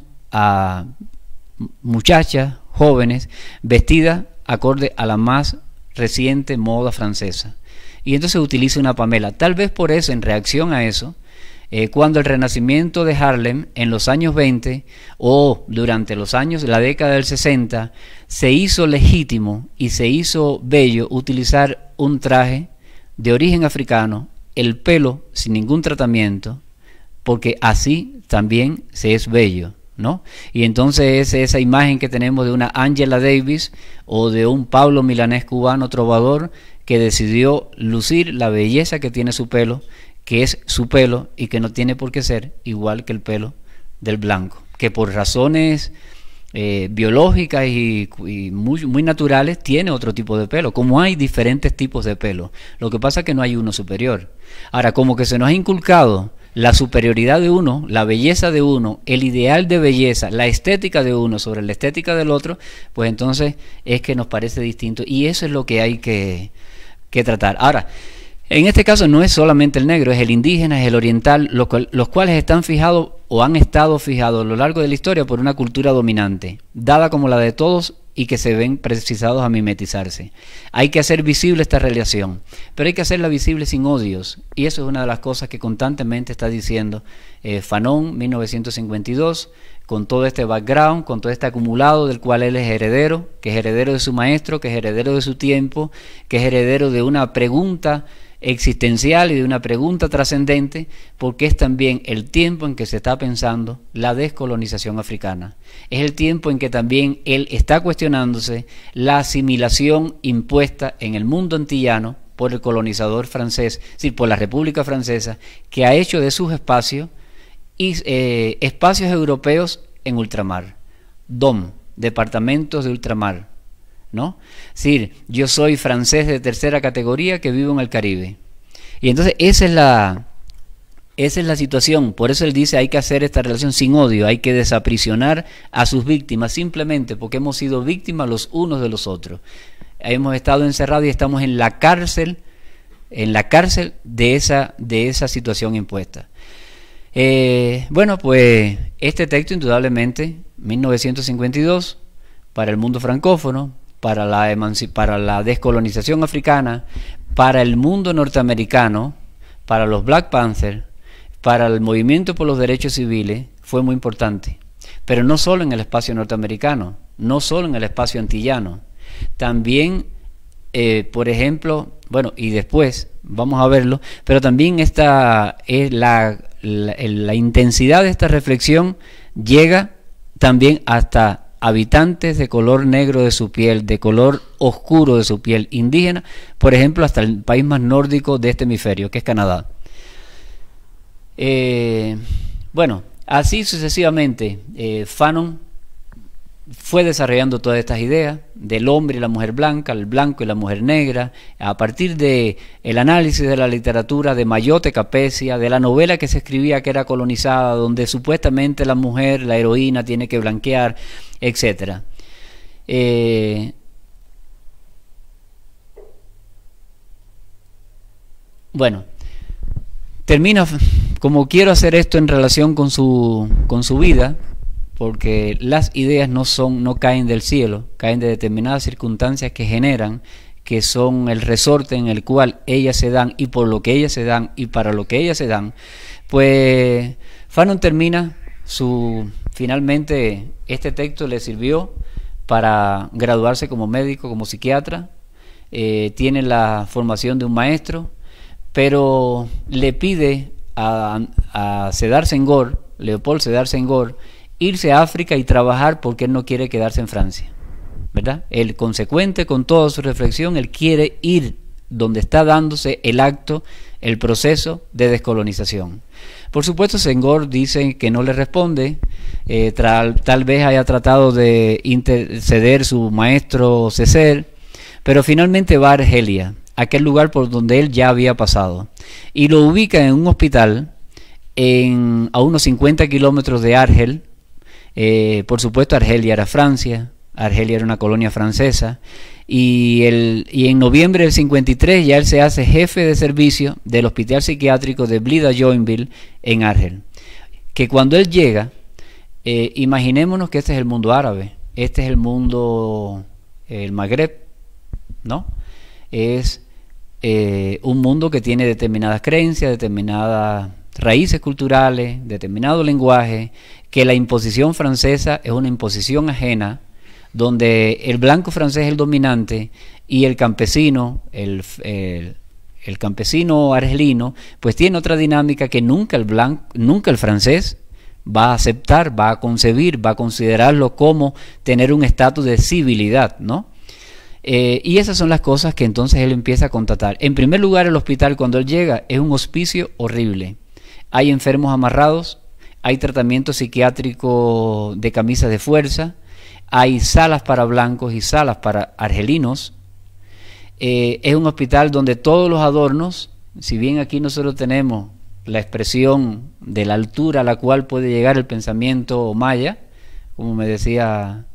a muchachas jóvenes vestidas acorde a la más reciente moda francesa, y entonces utiliza una pamela. Tal vez por eso, en reacción a eso, eh, cuando el renacimiento de Harlem en los años veinte o durante los años, la década del sesenta, se hizo legítimo y se hizo bello utilizar un traje de origen africano, el pelo sin ningún tratamiento, porque así también se es bello, ¿no? Y entonces es esa imagen que tenemos de una Angela Davis o de un Pablo Milanés cubano trovador que decidió lucir la belleza que tiene su pelo, que es su pelo y que no tiene por qué ser igual que el pelo del blanco, que por razones eh, biológicas y, y muy, muy naturales tiene otro tipo de pelo, como hay diferentes tipos de pelo. Lo que pasa es que no hay uno superior. Ahora, como que se nos ha inculcado la superioridad de uno, la belleza de uno, el ideal de belleza, la estética de uno sobre la estética del otro, pues entonces es que nos parece distinto, y eso es lo que hay que, que tratar. Ahora, en este caso no es solamente el negro, es el indígena, es el oriental, los, cual, los cuales están fijados o han estado fijados a lo largo de la historia por una cultura dominante, dada como la de todos, y que se ven precisados a mimetizarse. Hay que hacer visible esta relación, pero hay que hacerla visible sin odios, y eso es una de las cosas que constantemente está diciendo eh, Fanon, mil novecientos cincuenta y dos, con todo este background, con todo este acumulado del cual él es heredero, que es heredero de su maestro, que es heredero de su tiempo, que es heredero de una pregunta existencial y de una pregunta trascendente, porque es también el tiempo en que se está pensando la descolonización africana. Es el tiempo en que también él está cuestionándose la asimilación impuesta en el mundo antillano por el colonizador francés, es decir, por la República Francesa, que ha hecho de sus espacios y eh, espacios europeos en ultramar, D O M, departamentos de ultramar, ¿no? Es decir, yo soy francés de tercera categoría que vivo en el Caribe. Y entonces esa es la esa es la situación. Por eso él dice, hay que hacer esta relación sin odio, hay que desaprisionar a sus víctimas, simplemente porque hemos sido víctimas los unos de los otros. Hemos estado encerrados y estamos en la cárcel, en la cárcel de esa, de esa situación impuesta. Eh, bueno, pues este texto indudablemente, mil novecientos cincuenta y dos, para el mundo francófono, para la, para la descolonización africana, para el mundo norteamericano, para los Black Panther, para el movimiento por los derechos civiles, fue muy importante. Pero no solo en el espacio norteamericano, no solo en el espacio antillano, también, eh, por ejemplo, bueno, y después vamos a verlo, pero también esta es la la, la intensidad de esta reflexión llega también hasta habitantes de color negro de su piel, de color oscuro de su piel, indígena, por ejemplo, hasta el país más nórdico de este hemisferio, que es Canadá. Eh, bueno, así sucesivamente, eh, Fanon fue desarrollando todas estas ideas del hombre y la mujer blanca, el blanco y la mujer negra, a partir de el análisis de la literatura de Mayotte Capecia, de la novela que se escribía que era colonizada, donde supuestamente la mujer, la heroína, tiene que blanquear, etcétera. Eh, bueno, termina, como quiero hacer esto en relación con su, con su vida, porque las ideas no son, no caen del cielo, caen de determinadas circunstancias que generan, que son el resorte en el cual ellas se dan y por lo que ellas se dan y para lo que ellas se dan. Pues Fanon termina su, finalmente este texto le sirvió para graduarse como médico, como psiquiatra, eh, tiene la formación de un maestro, pero le pide a, a Sédar Senghor, Leopold Sédar Senghor, irse a África y trabajar porque él no quiere quedarse en Francia, ¿verdad? Él, consecuente con toda su reflexión, él quiere ir donde está dándose el acto, el proceso de descolonización. Por supuesto, Senghor dice que no le responde, eh, tal, tal vez haya tratado de interceder su maestro Césaire, pero finalmente va a Argelia, aquel lugar por donde él ya había pasado, y lo ubica en un hospital en, a unos cincuenta kilómetros de Argel. Eh, por supuesto, Argelia era Francia, Argelia era una colonia francesa, y, el, y en noviembre del cincuenta y tres ya él se hace jefe de servicio del hospital psiquiátrico de Blida-Joinville en Argel. Que cuando él llega, eh, imaginémonos que este es el mundo árabe, este es el mundo, el Magreb, ¿no? Es eh, un mundo que tiene determinadas creencias, determinadas raíces culturales, determinado lenguaje, que la imposición francesa es una imposición ajena, donde el blanco francés es el dominante y el campesino, el, el, el campesino argelino, pues tiene otra dinámica que nunca el blanco, nunca el francés va a aceptar, va a concebir, va a considerarlo como tener un estatus de civilidad, ¿no? Eh, y esas son las cosas que entonces él empieza a constatar. En primer lugar, el hospital cuando él llega es un hospicio horrible. Hay enfermos amarrados, hay tratamiento psiquiátrico de camisas de fuerza, hay salas para blancos y salas para argelinos. Eh, es un hospital donde todos los adornos, si bien aquí nosotros tenemos la expresión de la altura a la cual puede llegar el pensamiento maya, como me decía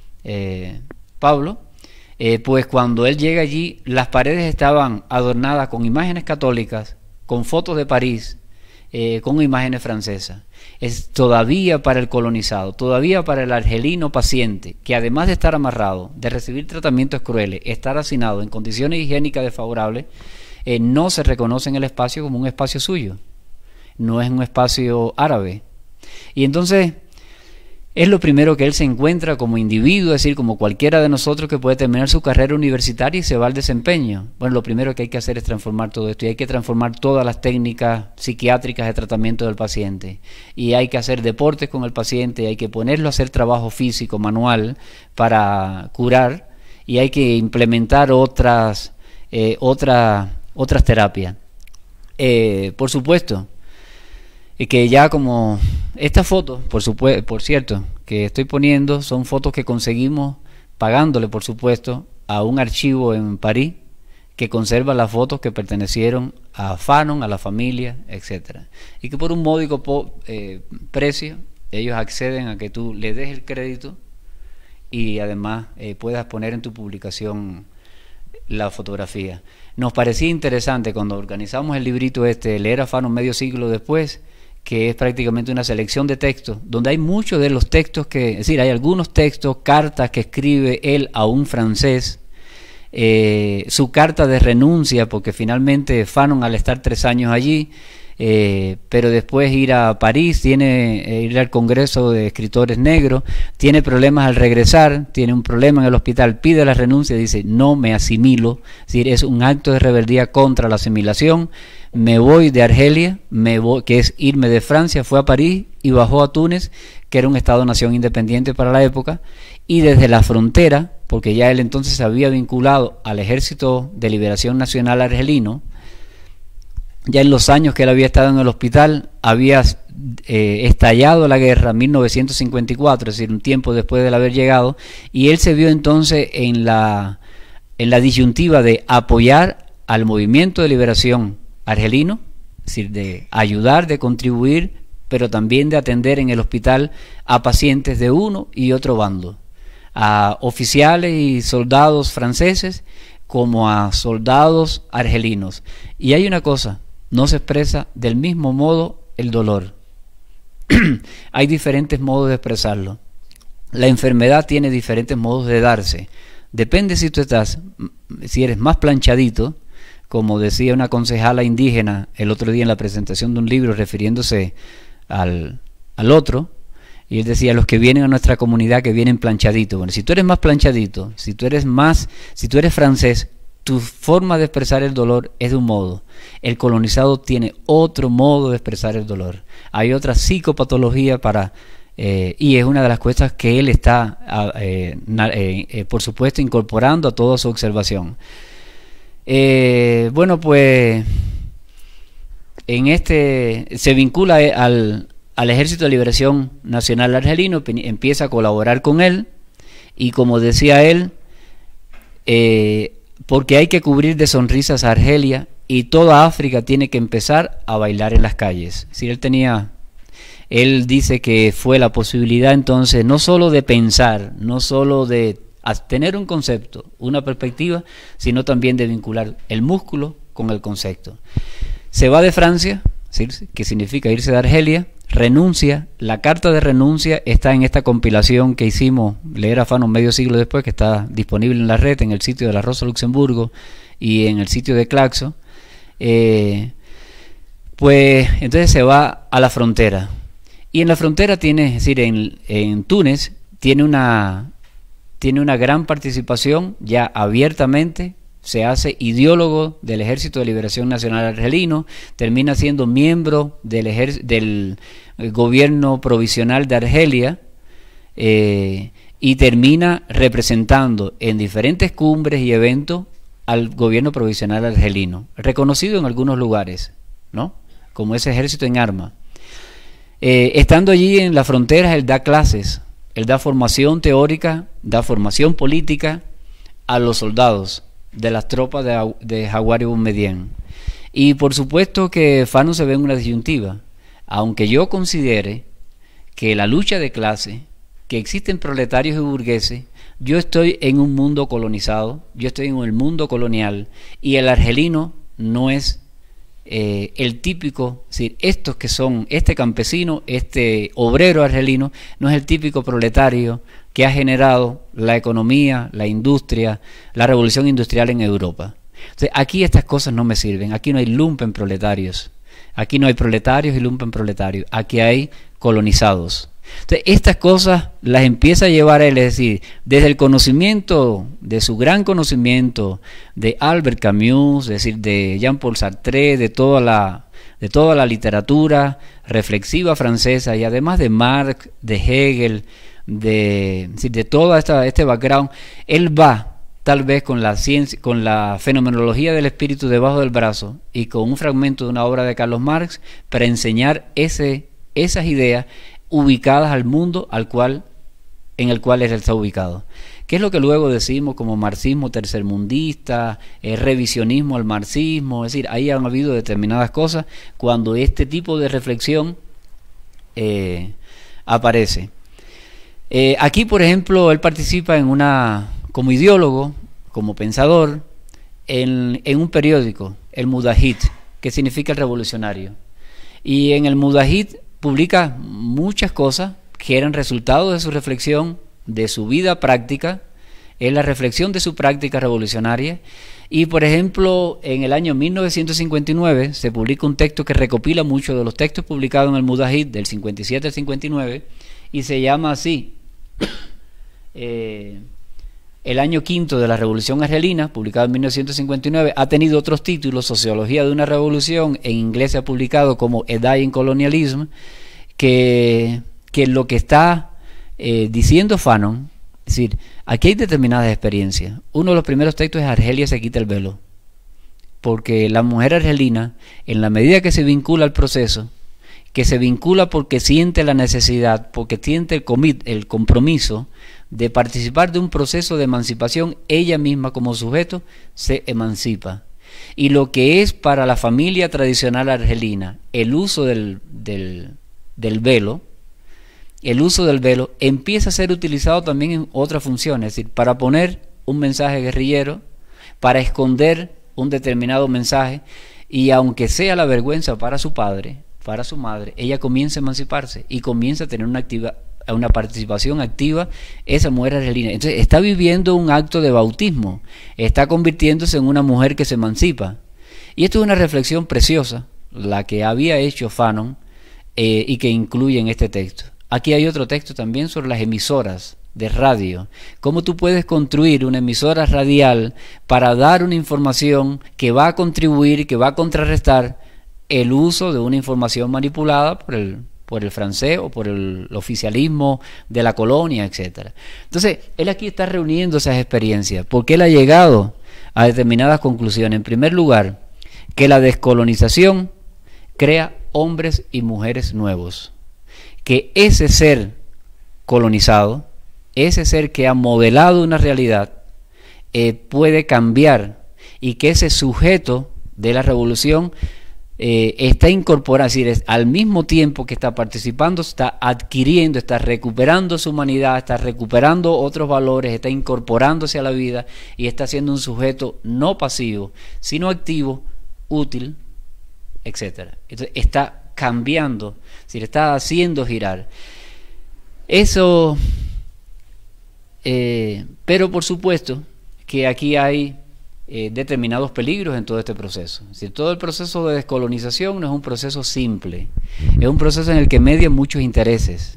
eh, Pablo, eh, pues cuando él llega allí, las paredes estaban adornadas con imágenes católicas, con fotos de París, Eh, con imágenes francesas. Es todavía para el colonizado, todavía para el argelino paciente, que además de estar amarrado, de recibir tratamientos crueles, estar hacinado en condiciones higiénicas desfavorables, eh, no se reconoce en el espacio como un espacio suyo, no es un espacio árabe. Y entonces es lo primero que él se encuentra como individuo, es decir, como cualquiera de nosotros que puede terminar su carrera universitaria y se va al desempeño. Bueno, lo primero que hay que hacer es transformar todo esto, y hay que transformar todas las técnicas psiquiátricas de tratamiento del paciente, y hay que hacer deportes con el paciente, y hay que ponerlo a hacer trabajo físico, manual, para curar, y hay que implementar otras, eh, otra, otras terapias. Eh, por supuesto, y que ya como esta foto, por supuesto, por cierto, que estoy poniendo, son fotos que conseguimos pagándole, por supuesto, a un archivo en París que conserva las fotos que pertenecieron a Fanon, a la familia, etcétera. Y que por un módico po, eh, precio ellos acceden a que tú le des el crédito y además eh, puedas poner en tu publicación la fotografía. Nos parecía interesante cuando organizamos el librito este, leer a Fanon medio siglo después, que es prácticamente una selección de textos, donde hay muchos de los textos que, es decir, hay algunos textos, cartas que escribe él a un francés, eh, su carta de renuncia, porque finalmente Fanon, al estar tres años allí, eh, pero después ir a París, tiene eh, ir al Congreso de Escritores Negros, tiene problemas al regresar, tiene un problema en el hospital, pide la renuncia, dice no me asimilo, es decir, es un acto de rebeldía contra la asimilación. Me voy de Argelia, me voy, que es irme de Francia, fue a París y bajó a Túnez, que era un estado-nación independiente para la época, y desde la frontera, porque ya él entonces se había vinculado al Ejército de Liberación Nacional Argelino, ya en los años que él había estado en el hospital, había eh, estallado la guerra en mil novecientos cincuenta y cuatro, es decir, un tiempo después de haber llegado, y él se vio entonces en la, en la disyuntiva de apoyar al movimiento de liberación argelino, es decir, de ayudar, de contribuir, pero también de atender en el hospital a pacientes de uno y otro bando, a oficiales y soldados franceses como a soldados argelinos. Y hay una cosa, no se expresa del mismo modo el dolor. Hay diferentes modos de expresarlo. La enfermedad tiene diferentes modos de darse. Depende si tú estás, si eres más planchadito, como decía una concejala indígena el otro día en la presentación de un libro refiriéndose al, al otro, y él decía, los que vienen a nuestra comunidad que vienen planchaditos. Bueno, si tú eres más planchadito, si tú eres más, si tú eres francés, tu forma de expresar el dolor es de un modo. El colonizado tiene otro modo de expresar el dolor. Hay otra psicopatología para, eh, y es una de las cosas que él está, eh, eh, eh, por supuesto, incorporando a toda su observación. Eh, bueno, pues en este se vincula al, al Ejército de Liberación Nacional Argelino, empieza a colaborar con él y, como decía él, eh, porque hay que cubrir de sonrisas a Argelia y toda África tiene que empezar a bailar en las calles. Si él tenía, él dice que fue la posibilidad entonces no solo de pensar, no solo de a tener un concepto, una perspectiva, sino también de vincular el músculo con el concepto. Se va de Francia, ¿sí?, que significa irse de Argelia, renuncia, la carta de renuncia está en esta compilación que hicimos, leer a Fanon medio siglo después, que está disponible en la red, en el sitio de la Rosa Luxemburgo y en el sitio de Claxo. Eh, pues entonces se va a la frontera, y en la frontera tiene, es decir, en, en Túnez, tiene una... tiene una gran participación, ya abiertamente, se hace ideólogo del Ejército de Liberación Nacional Argelino, termina siendo miembro del, del gobierno provisional de Argelia, eh, y termina representando en diferentes cumbres y eventos al gobierno provisional argelino, reconocido en algunos lugares, ¿no?, como ese ejército en armas. Eh, estando allí en las fronteras, él da clases, él da formación teórica, da formación política a los soldados de las tropas de, de Jaguar y Boumedienne. Y por supuesto que Fanon se ve en una disyuntiva. Aunque yo considere que la lucha de clase, que existen proletarios y burgueses, yo estoy en un mundo colonizado, yo estoy en el mundo colonial, y el argelino no es Eh, el típico, es decir, estos que son, este campesino, este obrero argelino, no es el típico proletario que ha generado la economía, la industria, la revolución industrial en Europa. Entonces, aquí estas cosas no me sirven, aquí no hay lumpen proletarios, aquí no hay proletarios y lumpen proletarios, aquí hay colonizados. Entonces, estas cosas las empieza a llevar él, es decir, desde el conocimiento, de su gran conocimiento de Albert Camus, es decir, de Jean-Paul Sartre, de toda la, de toda la literatura reflexiva francesa, y además de Marx, de Hegel, de, es decir, de todo esta, este background, él va tal vez con la ciencia, con la fenomenología del espíritu debajo del brazo y con un fragmento de una obra de Carlos Marx para enseñar ese, esas ideas ubicadas al mundo al cual, en el cual él está ubicado. ¿Qué es lo que luego decimos como marxismo tercermundista, eh, revisionismo al marxismo? Es decir, ahí han habido determinadas cosas cuando este tipo de reflexión eh, aparece. Eh, aquí, por ejemplo, él participa en una, como ideólogo, como pensador, en, en un periódico, el Mudahid, que significa el revolucionario. Y en el Mudahid publica muchas cosas que eran resultado de su reflexión, de su vida práctica, es la reflexión de su práctica revolucionaria. Y por ejemplo, en el año mil novecientos cincuenta y nueve se publica un texto que recopila muchos de los textos publicados en el Mudahid del cincuenta y siete al cincuenta y nueve y se llama así eh, El año quinto de la Revolución Argelina, publicado en mil novecientos cincuenta y nueve. Ha tenido otros títulos: Sociología de una Revolución, en inglés se ha publicado como A Day in Colonialism, que, que lo que está eh, diciendo Fanon, es decir, aquí hay determinadas experiencias. Uno de los primeros textos es Argelia se quita el velo, porque la mujer argelina, en la medida que se vincula al proceso, que se vincula porque siente la necesidad, porque siente el, comit, el compromiso de participar de un proceso de emancipación, ella misma como sujeto se emancipa. Y lo que es para la familia tradicional argelina el uso del, del, del velo, el uso del velo empieza a ser utilizado también en otras funciones, es decir, para poner un mensaje guerrillero, para esconder un determinado mensaje, y aunque sea la vergüenza para su padre, para su madre, ella comienza a emanciparse y comienza a tener una, activa, una participación activa, esa mujer argelina. Entonces está viviendo un acto de bautismo, está convirtiéndose en una mujer que se emancipa. Y esto es una reflexión preciosa, la que había hecho Fanon eh, y que incluye en este texto. Aquí hay otro texto también sobre las emisoras de radio. Cómo tú puedes construir una emisora radial para dar una información que va a contribuir, que va a contrarrestar el uso de una información manipulada por el, por el francés o por el oficialismo de la colonia, etcétera. Entonces, él aquí está reuniendo esas experiencias, porque él ha llegado a determinadas conclusiones. En primer lugar, que la descolonización crea hombres y mujeres nuevos, que ese ser colonizado, ese ser que ha modelado una realidad, eh, puede cambiar, y que ese sujeto de la revolución eh, está incorporado, es decir, es, al mismo tiempo que está participando, está adquiriendo, está recuperando su humanidad, está recuperando otros valores, está incorporándose a la vida y está siendo un sujeto no pasivo, sino activo, útil, etcétera. Entonces está cambiando, es decir, está haciendo girar. Eso, eh, pero por supuesto que aquí hay eh, determinados peligros en todo este proceso. Es decir, todo el proceso de descolonización no es un proceso simple, es un proceso en el que median muchos intereses.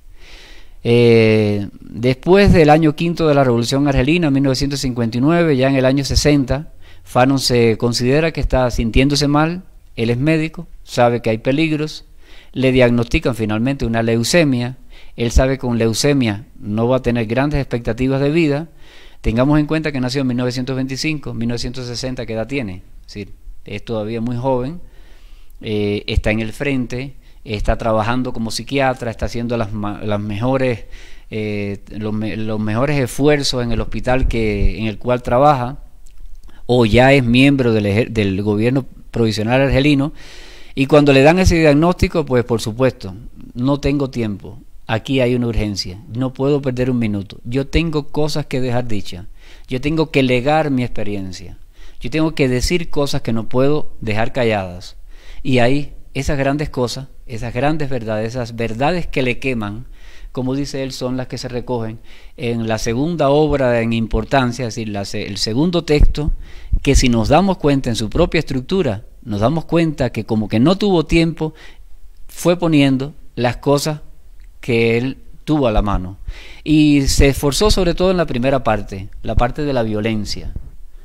Eh, después del año quinto de la Revolución Argelina, mil novecientos cincuenta y nueve, ya en el año sesenta, Fanon se considera que está sintiéndose mal. Él es médico, sabe que hay peligros, le diagnostican finalmente una leucemia. Él sabe que con leucemia no va a tener grandes expectativas de vida. Tengamos en cuenta que nació en mil novecientos veinticinco, mil novecientos sesenta, ¿qué edad tiene? Es decir, es todavía muy joven, eh, está en el frente, está trabajando como psiquiatra, está haciendo las, las mejores, eh, los, los mejores esfuerzos en el hospital que, en el cual trabaja, o ya es miembro del, del gobierno provisional argelino, y cuando le dan ese diagnóstico, pues por supuesto, no tengo tiempo, aquí hay una urgencia, no puedo perder un minuto, yo tengo cosas que dejar dichas, yo tengo que legar mi experiencia, yo tengo que decir cosas que no puedo dejar calladas, y ahí esas grandes cosas, esas grandes verdades, esas verdades que le queman, como dice él, son las que se recogen en la segunda obra en importancia, es decir, la, el segundo texto, que si nos damos cuenta en su propia estructura, nos damos cuenta que como que no tuvo tiempo, fue poniendo las cosas que él tuvo a la mano. Y se esforzó sobre todo en la primera parte, la parte de la violencia,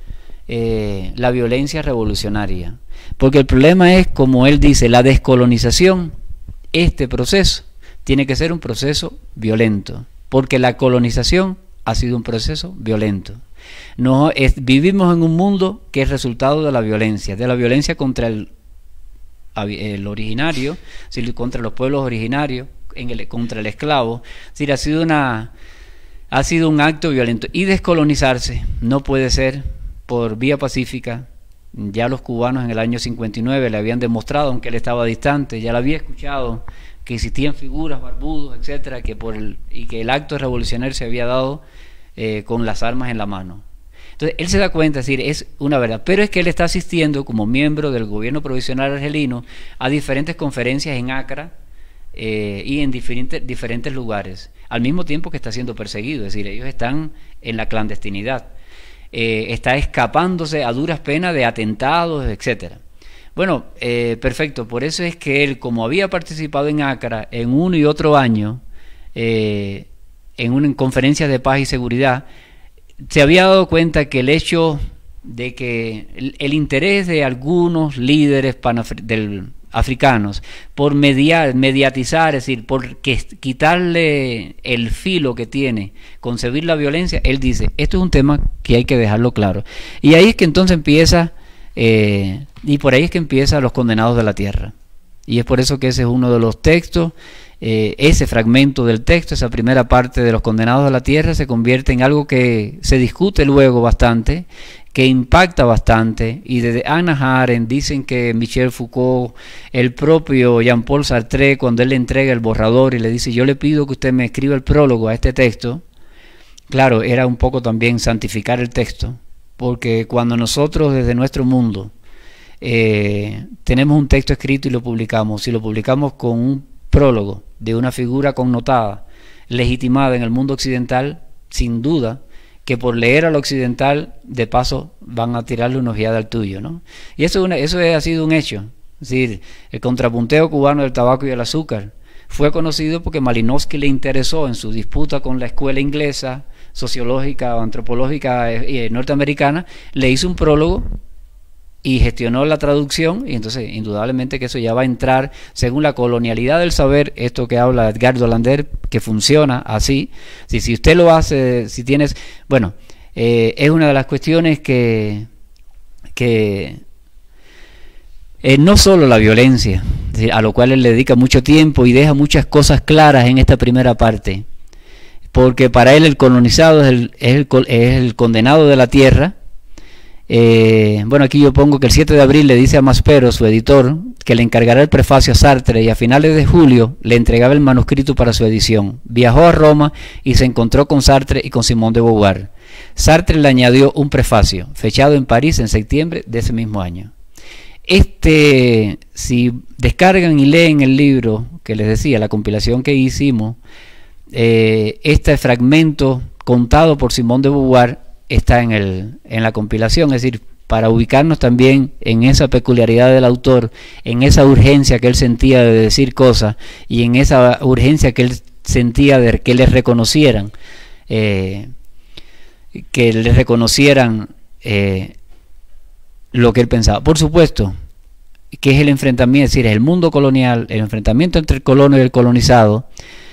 eh, la violencia revolucionaria. Porque el problema es, como él dice, la descolonización, este proceso, tiene que ser un proceso violento, porque la colonización ha sido un proceso violento. No, es, vivimos en un mundo que es resultado de la violencia, de la violencia contra el, el originario, contra los pueblos originarios, en el, contra el esclavo. Es decir, ha sido, una, ha sido un acto violento. Y descolonizarse no puede ser por vía pacífica. Ya los cubanos en el año cincuenta y nueve le habían demostrado, aunque él estaba distante, ya lo había escuchado, que existían figuras, barbudos, etcétera, que por el, y que el acto revolucionario se había dado eh, con las armas en la mano. Entonces él se da cuenta, es decir, es una verdad, pero es que él está asistiendo como miembro del gobierno provisional argelino a diferentes conferencias en Accra eh, y en diferentes, diferentes lugares. al mismo tiempo que está siendo perseguido, es decir, ellos están en la clandestinidad, eh, está escapándose a duras penas de atentados, etcétera. Bueno, eh, perfecto, por eso es que él, como había participado en Accra en uno y otro año, eh, en una en conferencias de paz y seguridad, se había dado cuenta que el hecho de que el, el interés de algunos líderes panafri del, africanos por mediar, mediatizar, es decir, por que, quitarle el filo que tiene concebir la violencia, él dice, esto es un tema que hay que dejarlo claro. Y ahí es que entonces empieza... Eh, y por ahí es que empieza Los Condenados de la Tierra, y es por eso que ese es uno de los textos, eh, ese fragmento del texto, esa primera parte de Los Condenados de la Tierra se convierte en algo que se discute luego bastante, que impacta bastante, y desde Hannah Arendt dicen que Michel Foucault, el propio Jean-Paul Sartre, cuando él le entrega el borrador y le dice, yo le pido que usted me escriba el prólogo a este texto, claro, era un poco también santificar el texto, porque cuando nosotros desde nuestro mundo eh, tenemos un texto escrito y lo publicamos, si lo publicamos con un prólogo de una figura connotada, legitimada en el mundo occidental, sin duda que por leer al occidental, de paso van a tirarle una ojeada al tuyo, ¿no? Y eso, una, eso ha sido un hecho, es decir, el contrapunteo cubano del tabaco y el azúcar fue conocido porque Malinowski le interesó en su disputa con la escuela inglesa, sociológica o antropológica eh, norteamericana, le hizo un prólogo y gestionó la traducción, y entonces indudablemente que eso ya va a entrar según la colonialidad del saber, esto que habla Edgardo Lander, que funciona así. Si, si usted lo hace, si tienes, bueno, eh, es una de las cuestiones que, que eh, no solo la violencia, a lo cual él le dedica mucho tiempo y deja muchas cosas claras en esta primera parte, porque para él el colonizado es el, es el, es el condenado de la tierra. Eh, bueno, aquí yo pongo que el siete de abril le dice a Maspero, su editor, que le encargará el prefacio a Sartre, y a finales de julio le entregaba el manuscrito para su edición. Viajó a Roma y se encontró con Sartre y con Simone de Beauvoir. Sartre le añadió un prefacio, fechado en París en septiembre de ese mismo año. Este, si descargan y leen el libro que les decía, la compilación que hicimos, eh, este fragmento contado por Simone de Beauvoir está en, el, en la compilación, es decir, para ubicarnos también en esa peculiaridad del autor, en esa urgencia que él sentía de decir cosas, y en esa urgencia que él sentía de que le reconocieran, eh, que le reconocieran eh, lo que él pensaba. Por supuesto, que es el enfrentamiento, es decir, el mundo colonial, el enfrentamiento entre el colono y el colonizado,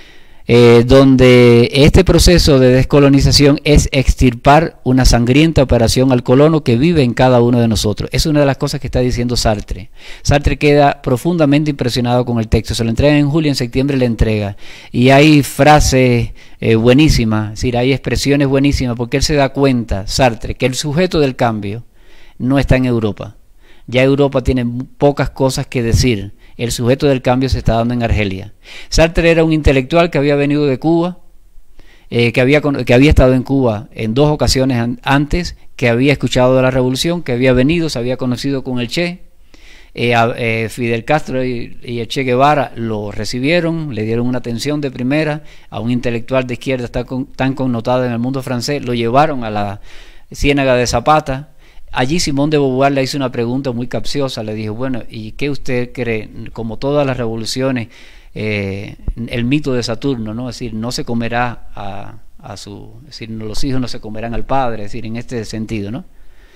Eh, donde este proceso de descolonización es extirpar una sangrienta operación al colono que vive en cada uno de nosotros. Es una de las cosas que está diciendo Sartre. Sartre queda profundamente impresionado con el texto, se lo entrega en julio, en septiembre le entrega, y hay frases eh, buenísimas, es decir, hay expresiones buenísimas, porque él se da cuenta, Sartre, que el sujeto del cambio no está en Europa. Ya Europa tiene pocas cosas que decir. El sujeto del cambio se está dando en Argelia. Sartre era un intelectual que había venido de Cuba, eh, que, había, que había estado en Cuba en dos ocasiones an antes, que había escuchado de la revolución, que había venido, se había conocido con el Che. Eh, a, eh, Fidel Castro y, y el Che Guevara lo recibieron, le dieron una atención de primera a un intelectual de izquierda tan, con, tan connotado en el mundo francés, lo llevaron a la Ciénaga de Zapata. Allí Simone de Beauvoir le hizo una pregunta muy capciosa, le dijo, bueno, ¿y qué usted cree? Como todas las revoluciones, eh, el mito de Saturno, ¿no? Es decir, no se comerá a, a su, es decir, los hijos no se comerán al padre, es decir, en este sentido, ¿no?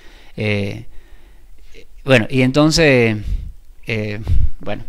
Eh, bueno, y entonces, eh, bueno,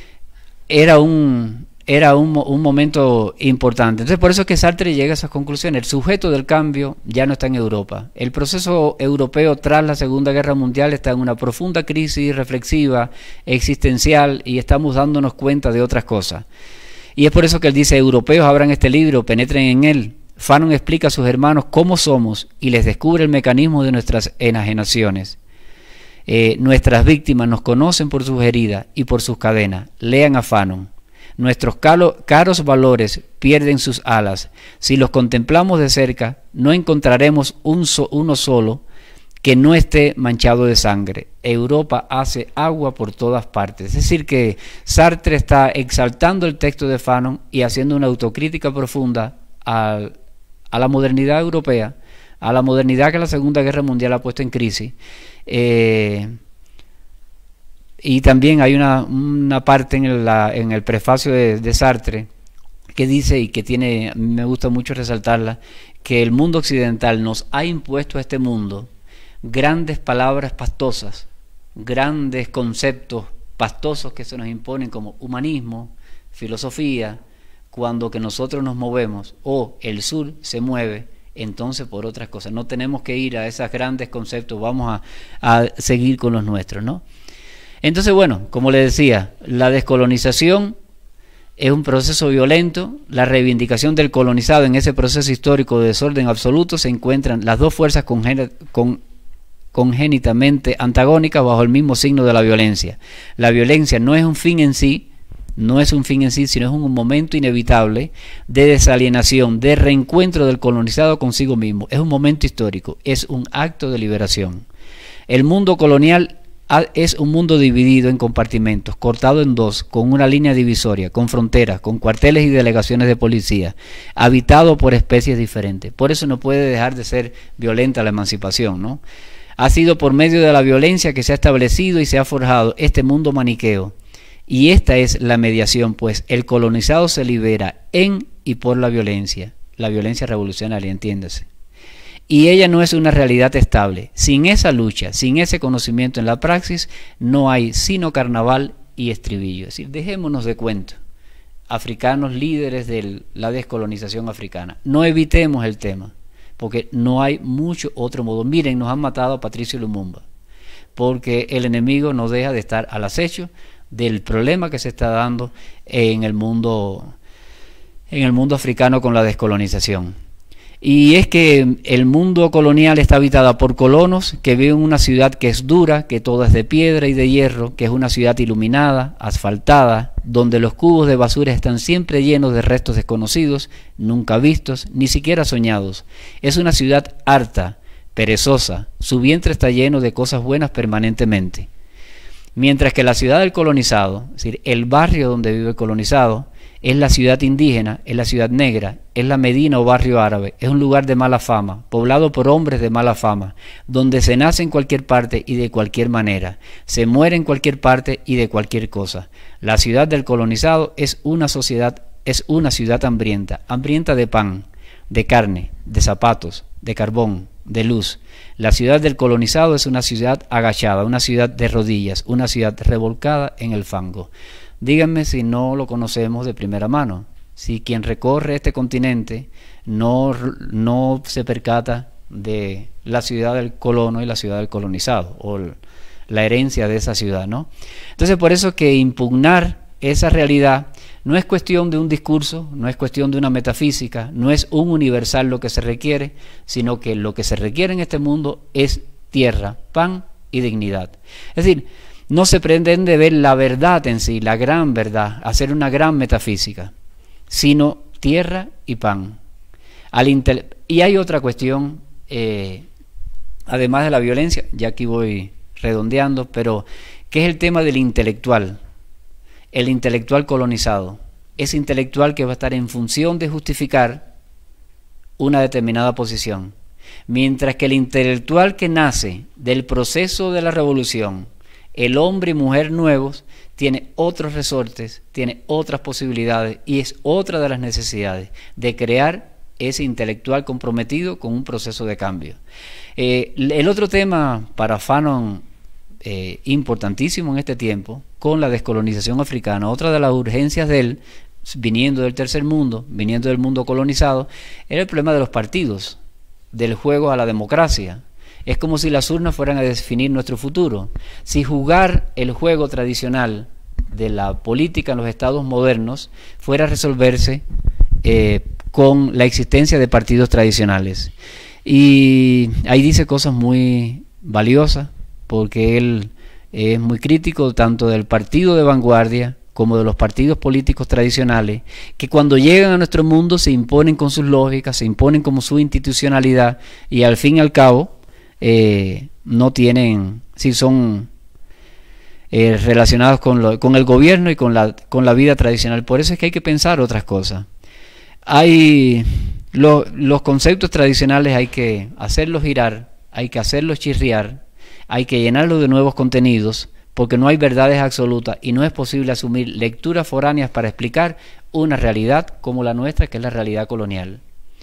era un... era un, un momento importante. Entonces por eso es que Sartre llega a esas conclusiones. El sujeto del cambio ya no está en Europa. El proceso europeo tras la Segunda Guerra Mundial está en una profunda crisis reflexiva, existencial, y estamos dándonos cuenta de otras cosas. Y es por eso que él dice, europeos abran este libro, penetren en él. Fanon explica a sus hermanos cómo somos y les descubre el mecanismo de nuestras enajenaciones. Eh, nuestras víctimas nos conocen por sus heridas y por sus cadenas. Lean a Fanon. Nuestros caros valores pierden sus alas. Si los contemplamos de cerca, no encontraremos un so, uno solo que no esté manchado de sangre. Europa hace agua por todas partes. Es decir, que Sartre está exaltando el texto de Fanon y haciendo una autocrítica profunda a, a la modernidad europea, a la modernidad que la Segunda Guerra Mundial ha puesto en crisis. Eh, y también hay una, una parte en el, la, en el prefacio de, de Sartre que dice, y que tiene, me gusta mucho resaltarla, que el mundo occidental nos ha impuesto a este mundo grandes palabras pastosas, grandes conceptos pastosos que se nos imponen como humanismo, filosofía, cuando que nosotros nos movemos o el sur se mueve entonces por otras cosas. No tenemos que ir a esos grandes conceptos, vamos a, a seguir con los nuestros, ¿no? Entonces, bueno, como les decía, la descolonización es un proceso violento. La reivindicación del colonizado, en ese proceso histórico de desorden absoluto se encuentran las dos fuerzas congénitas con congénitamente antagónicas bajo el mismo signo de la violencia. La violencia no es un fin en sí, no es un fin en sí, sino es un momento inevitable de desalienación, de reencuentro del colonizado consigo mismo. Es un momento histórico, es un acto de liberación. El mundo colonial es un mundo dividido en compartimentos, cortado en dos, con una línea divisoria, con fronteras, con cuarteles y delegaciones de policía, habitado por especies diferentes. Por eso no puede dejar de ser violenta la emancipación, ¿no? Ha sido por medio de la violencia que se ha establecido y se ha forjado este mundo maniqueo. Y esta es la mediación, pues el colonizado se libera en y por la violencia, la violencia revolucionaria, entiéndase. Y ella no es una realidad estable. Sin esa lucha, sin ese conocimiento en la praxis, no hay sino carnaval y estribillo. Es decir, dejémonos de cuento. Africanos líderes de la descolonización africana. No evitemos el tema, porque no hay mucho otro modo. Miren, nos han matado a Patricio Lumumba, porque el enemigo no deja de estar al acecho del problema que se está dando en el mundo, en el mundo africano con la descolonización. Y es que el mundo colonial está habitado por colonos que viven en una ciudad que es dura, que toda es de piedra y de hierro, que es una ciudad iluminada, asfaltada, donde los cubos de basura están siempre llenos de restos desconocidos, nunca vistos, ni siquiera soñados. Es una ciudad harta, perezosa, su vientre está lleno de cosas buenas permanentemente. Mientras que la ciudad del colonizado, es decir, el barrio donde vive el colonizado, es la ciudad indígena, es la ciudad negra, es la Medina o barrio árabe, es un lugar de mala fama, poblado por hombres de mala fama, donde se nace en cualquier parte y de cualquier manera, se muere en cualquier parte y de cualquier cosa. La ciudad del colonizado es una sociedad, es una ciudad hambrienta, hambrienta de pan, de carne, de zapatos, de carbón, de luz. La ciudad del colonizado es una ciudad agachada, una ciudad de rodillas, una ciudad revolcada en el fango. Díganme si no lo conocemos de primera mano, si quien recorre este continente no, no se percata de la ciudad del colono y la ciudad del colonizado, o la herencia de esa ciudad, ¿no? Entonces, por eso que impugnar esa realidad no es cuestión de un discurso, no es cuestión de una metafísica, no es un universal lo que se requiere, sino que lo que se requiere en este mundo es tierra, pan y dignidad. Es decir, no se pretende ver la verdad en sí, la gran verdad, hacer una gran metafísica, sino tierra y pan. Al inte- y hay otra cuestión, eh, además de la violencia, ya aquí voy redondeando, pero que es el tema del intelectual, el intelectual colonizado, ese intelectual que va a estar en función de justificar una determinada posición, mientras que el intelectual que nace del proceso de la revolución, el hombre y mujer nuevos, tiene otros resortes, tiene otras posibilidades y es otra de las necesidades de crear ese intelectual comprometido con un proceso de cambio. Eh, el otro tema para Fanon eh, importantísimo en este tiempo, con la descolonización africana, otra de las urgencias de él, viniendo del tercer mundo, viniendo del mundo colonizado, era el problema de los partidos, del juego a la democracia. Es como si las urnas fueran a definir nuestro futuro. Si jugar el juego tradicional de la política en los estados modernos fuera a resolverse eh, con la existencia de partidos tradicionales. Y ahí dice cosas muy valiosas, porque él es muy crítico tanto del partido de vanguardia como de los partidos políticos tradicionales, que cuando llegan a nuestro mundo se imponen con sus lógicas, se imponen como su institucionalidad, y al fin y al cabo Eh, no tienen, si son eh, relacionados con, lo, con el gobierno y con la, con la vida tradicional. Por eso es que hay que pensar otras cosas. hay lo, los conceptos tradicionales, hay que hacerlos girar, hay que hacerlos chirriar, hay que llenarlos de nuevos contenidos, porque no hay verdades absolutas y no es posible asumir lecturas foráneas para explicar una realidad como la nuestra, que es la realidad colonial.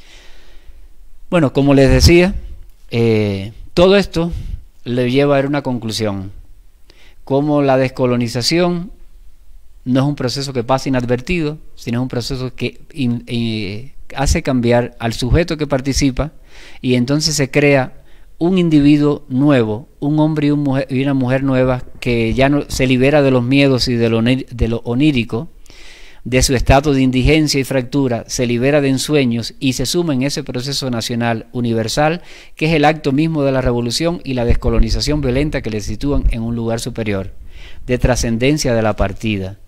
Bueno, como les decía, eh, todo esto le lleva a ver una conclusión, como la descolonización no es un proceso que pasa inadvertido, sino es un proceso que in, eh, hace cambiar al sujeto que participa, y entonces se crea un individuo nuevo, un hombre y, un mujer, y una mujer nueva, que ya no, se libera de los miedos y de lo, de lo onírico, de su estado de indigencia y fractura, se libera de ensueños y se suma en ese proceso nacional universal, que es el acto mismo de la revolución y la descolonización violenta que le sitúan en un lugar superior, de trascendencia de la partida.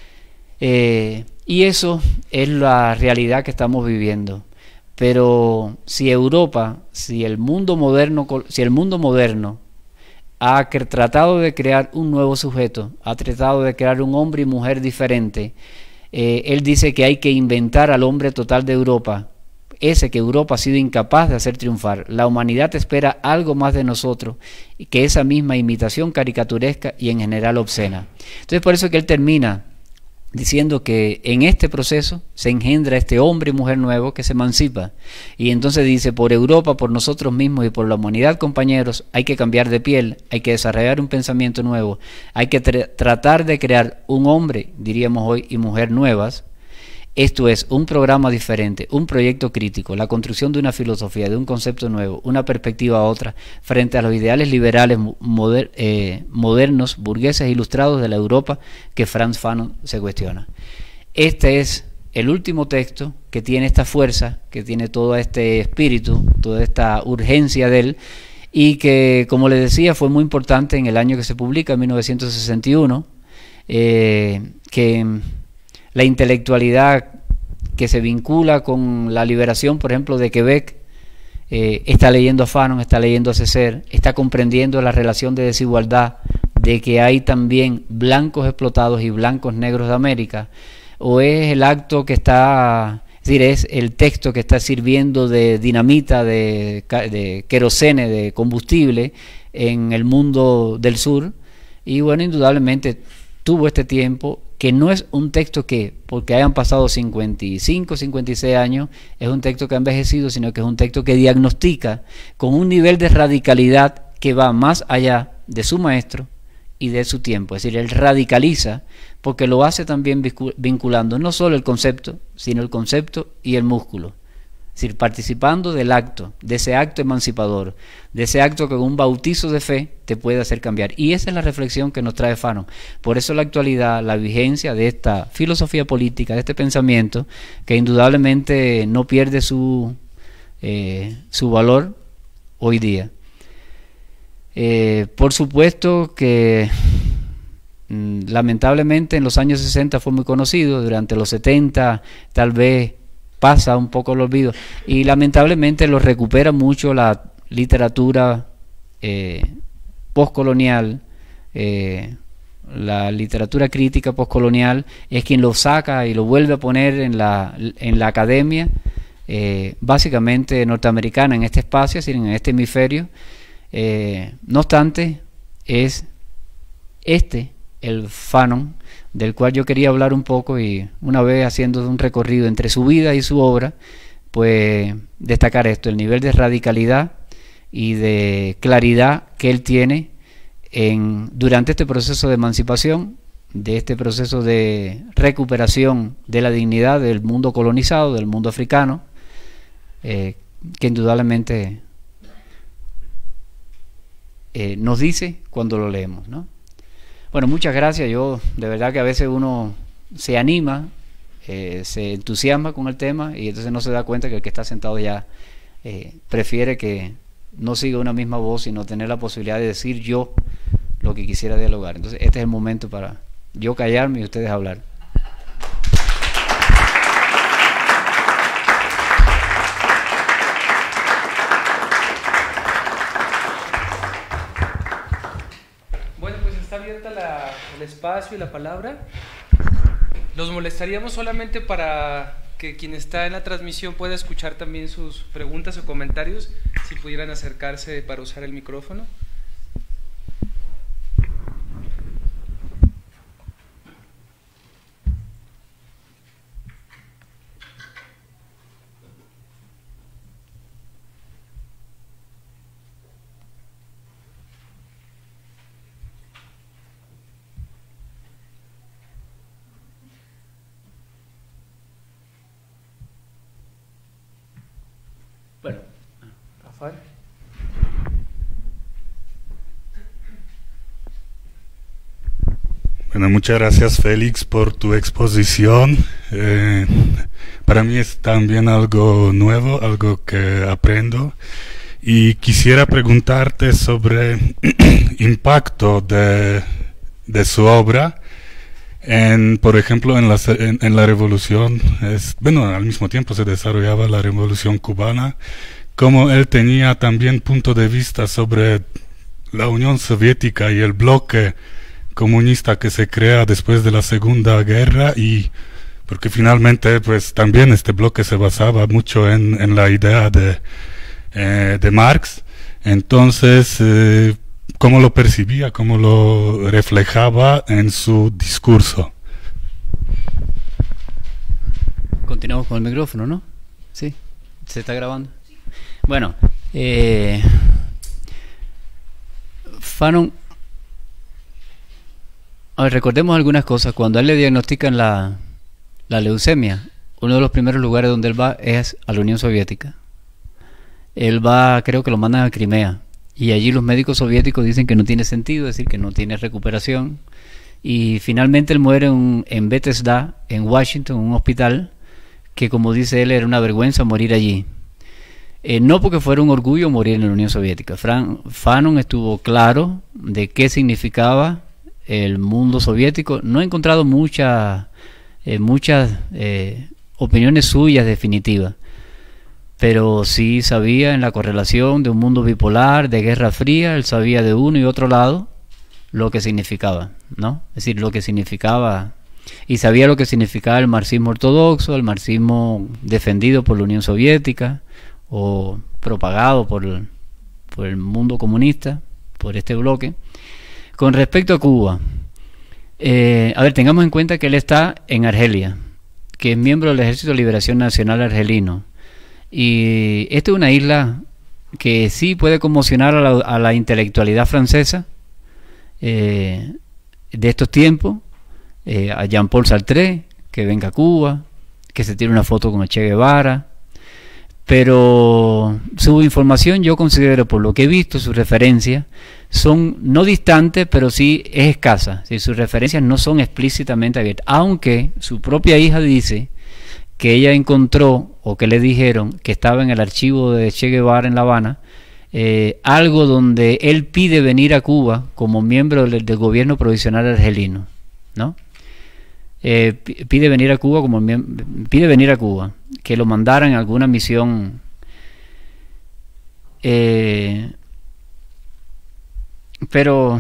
Eh, y eso es la realidad que estamos viviendo. Pero si Europa, si el mundo moderno, si el mundo moderno ha tratado de crear un nuevo sujeto, ha tratado de crear un hombre y mujer diferente, eh, él dice que hay que inventar al hombre total de Europa, ese que Europa ha sido incapaz de hacer triunfar. La humanidad espera algo más de nosotros que esa misma imitación caricaturesca y en general obscena. Entonces, por eso que él termina diciendo que en este proceso se engendra este hombre y mujer nuevo que se emancipa, y entonces dice: por Europa, por nosotros mismos y por la humanidad, compañeros, hay que cambiar de piel, hay que desarrollar un pensamiento nuevo, hay que tra tratar de crear un hombre, diríamos hoy, y mujer nuevas. Esto es un programa diferente, un proyecto crítico, la construcción de una filosofía, de un concepto nuevo, una perspectiva a otra, frente a los ideales liberales moder, eh, modernos, burgueses ilustrados de la Europa que Frantz Fanon se cuestiona. Este es el último texto que tiene esta fuerza, que tiene todo este espíritu, toda esta urgencia de él, y que, como les decía, fue muy importante en el año que se publica, en mil novecientos sesenta y uno, eh, que la intelectualidad que se vincula con la liberación, por ejemplo, de Quebec, eh, está leyendo a Fanon, está leyendo a Césaire, está comprendiendo la relación de desigualdad, de que hay también blancos explotados y blancos negros de América, o es el acto que está, es decir, es el texto que está sirviendo de dinamita, de, de querosene, de combustible en el mundo del sur. Y bueno, indudablemente tuvo este tiempo, que no es un texto que, porque hayan pasado cincuenta y cinco, cincuenta y seis años, es un texto que ha envejecido, sino que es un texto que diagnostica con un nivel de radicalidad que va más allá de su maestro y de su tiempo. Es decir, él radicaliza, porque lo hace también vinculando no solo el concepto, sino el concepto y el músculo. Es decir, participando del acto, de ese acto emancipador, de ese acto que con un bautizo de fe te puede hacer cambiar. Y esa es la reflexión que nos trae Fanon. Por eso la actualidad, la vigencia de esta filosofía política, de este pensamiento, que indudablemente no pierde su, eh, su valor hoy día. Eh, por supuesto que mm, lamentablemente en los años sesenta fue muy conocido, durante los setenta tal vez pasa un poco el olvido, y lamentablemente lo recupera mucho la literatura eh, postcolonial, eh, la literatura crítica postcolonial es quien lo saca y lo vuelve a poner en la, en la academia, eh, básicamente norteamericana, en este espacio, es decir, en este hemisferio. Eh, no obstante, es este el Fanon del cual yo quería hablar un poco, y una vez haciendo un recorrido entre su vida y su obra, pues destacar esto, el nivel de radicalidad y de claridad que él tiene en, durante este proceso de emancipación, de este proceso de recuperación de la dignidad del mundo colonizado, del mundo africano, eh, que indudablemente eh, nos dice cuando lo leemos, ¿no? Bueno, muchas gracias. Yo, de verdad que a veces uno se anima, eh, se entusiasma con el tema, y entonces no se da cuenta que el que está sentado ya eh, prefiere que no siga una misma voz, sino tener la posibilidad de decir yo lo que quisiera dialogar. Entonces este es el momento para yo callarme y ustedes hablar. La, el espacio y la palabra. Los molestaríamos solamente para que quien está en la transmisión pueda escuchar también sus preguntas o comentarios, si pudieran acercarse para usar el micrófono. Bueno, Rafael. Bueno, muchas gracias Félix por tu exposición. Eh, para mí es también algo nuevo, algo que aprendo. Y quisiera preguntarte sobre el impacto de, de su obra en, por ejemplo, en la, en, en la revolución, es, bueno, al mismo tiempo se desarrollaba la revolución cubana, como él tenía también punto de vista sobre la Unión Soviética y el bloque comunista que se crea después de la Segunda Guerra, y porque finalmente pues también este bloque se basaba mucho en, en la idea de, eh, de Marx. Entonces, eh, ¿cómo lo percibía? ¿Cómo lo reflejaba en su discurso? Continuamos con el micrófono, ¿no? Sí, se está grabando. Bueno, eh, Fanon, a ver, recordemos algunas cosas. Cuando a él le diagnostican la, la leucemia, uno de los primeros lugares donde él va es a la Unión Soviética. Él va, creo que lo mandan a Crimea, y allí los médicos soviéticos dicen que no tiene sentido, es decir, que no tiene recuperación, y finalmente él muere en, en Bethesda, en Washington, en un hospital, que como dice él, era una vergüenza morir allí. Eh, no porque fuera un orgullo morir en la Unión Soviética. Fran, Fanon estuvo claro de qué significaba el mundo soviético. No he encontrado mucha, eh, muchas eh, opiniones suyas definitivas, pero sí sabía en la correlación de un mundo bipolar, de Guerra Fría. Él sabía de uno y otro lado lo que significaba, ¿no? Es decir, lo que significaba, y sabía lo que significaba el marxismo ortodoxo, el marxismo defendido por la Unión Soviética o propagado por el, por el mundo comunista, por este bloque. Con respecto a Cuba, eh, a ver, tengamos en cuenta que él está en Argelia, que es miembro del Ejército de Liberación Nacional Argelino, y esta es una isla que sí puede conmocionar a la, a la intelectualidad francesa eh, de estos tiempos, eh, a Jean-Paul Sartre, que venga a Cuba, que se tire una foto con el Che Guevara. Pero su información, yo considero, por lo que he visto, sus referencias son no distantes, pero sí es escasa. ¿Sí? Sus referencias no son explícitamente abiertas, aunque su propia hija dice que ella encontró, o que le dijeron que estaba en el archivo de Che Guevara en La Habana, eh, algo donde él pide venir a Cuba como miembro del, del gobierno provisional argelino, ¿no? Eh, pide venir a Cuba como pide venir a Cuba, que lo mandaran a alguna misión. Eh, pero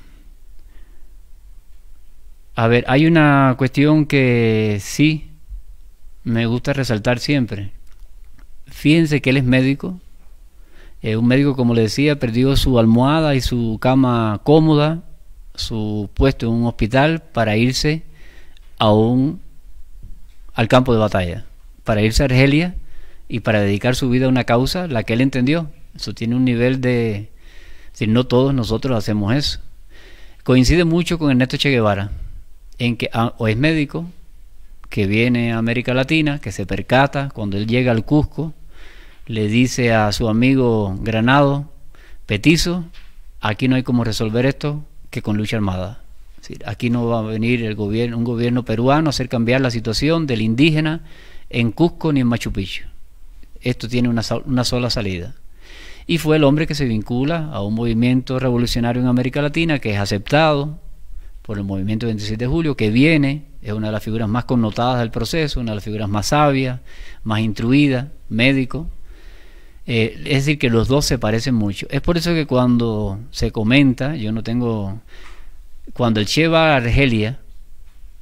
a ver, hay una cuestión que sí me gusta resaltar siempre. Fíjense que él es médico, eh, un médico, como le decía, perdió su almohada y su cama cómoda, su puesto en un hospital, para irse a un, al campo de batalla, para irse a Argelia y para dedicar su vida a una causa, la que él entendió. Eso tiene un nivel de... Si no todos nosotros hacemos eso. Coincide mucho con Ernesto Che Guevara, en que ah, o es médico, que viene a América Latina, que se percata cuando él llega al Cusco, le dice a su amigo Granado, Petizo, aquí no hay cómo resolver esto que con lucha armada. Aquí no va a venir el gobierno, un gobierno peruano a hacer cambiar la situación del indígena en Cusco ni en Machu Picchu. Esto tiene una, una sola salida. Y fue el hombre que se vincula a un movimiento revolucionario en América Latina, que es aceptado por el movimiento veintisiete de julio, que viene, es una de las figuras más connotadas del proceso, una de las figuras más sabias, más instruidas, médico. Eh, es decir, que los dos se parecen mucho. Es por eso que cuando se comenta, yo no tengo... Cuando el Che va a Argelia,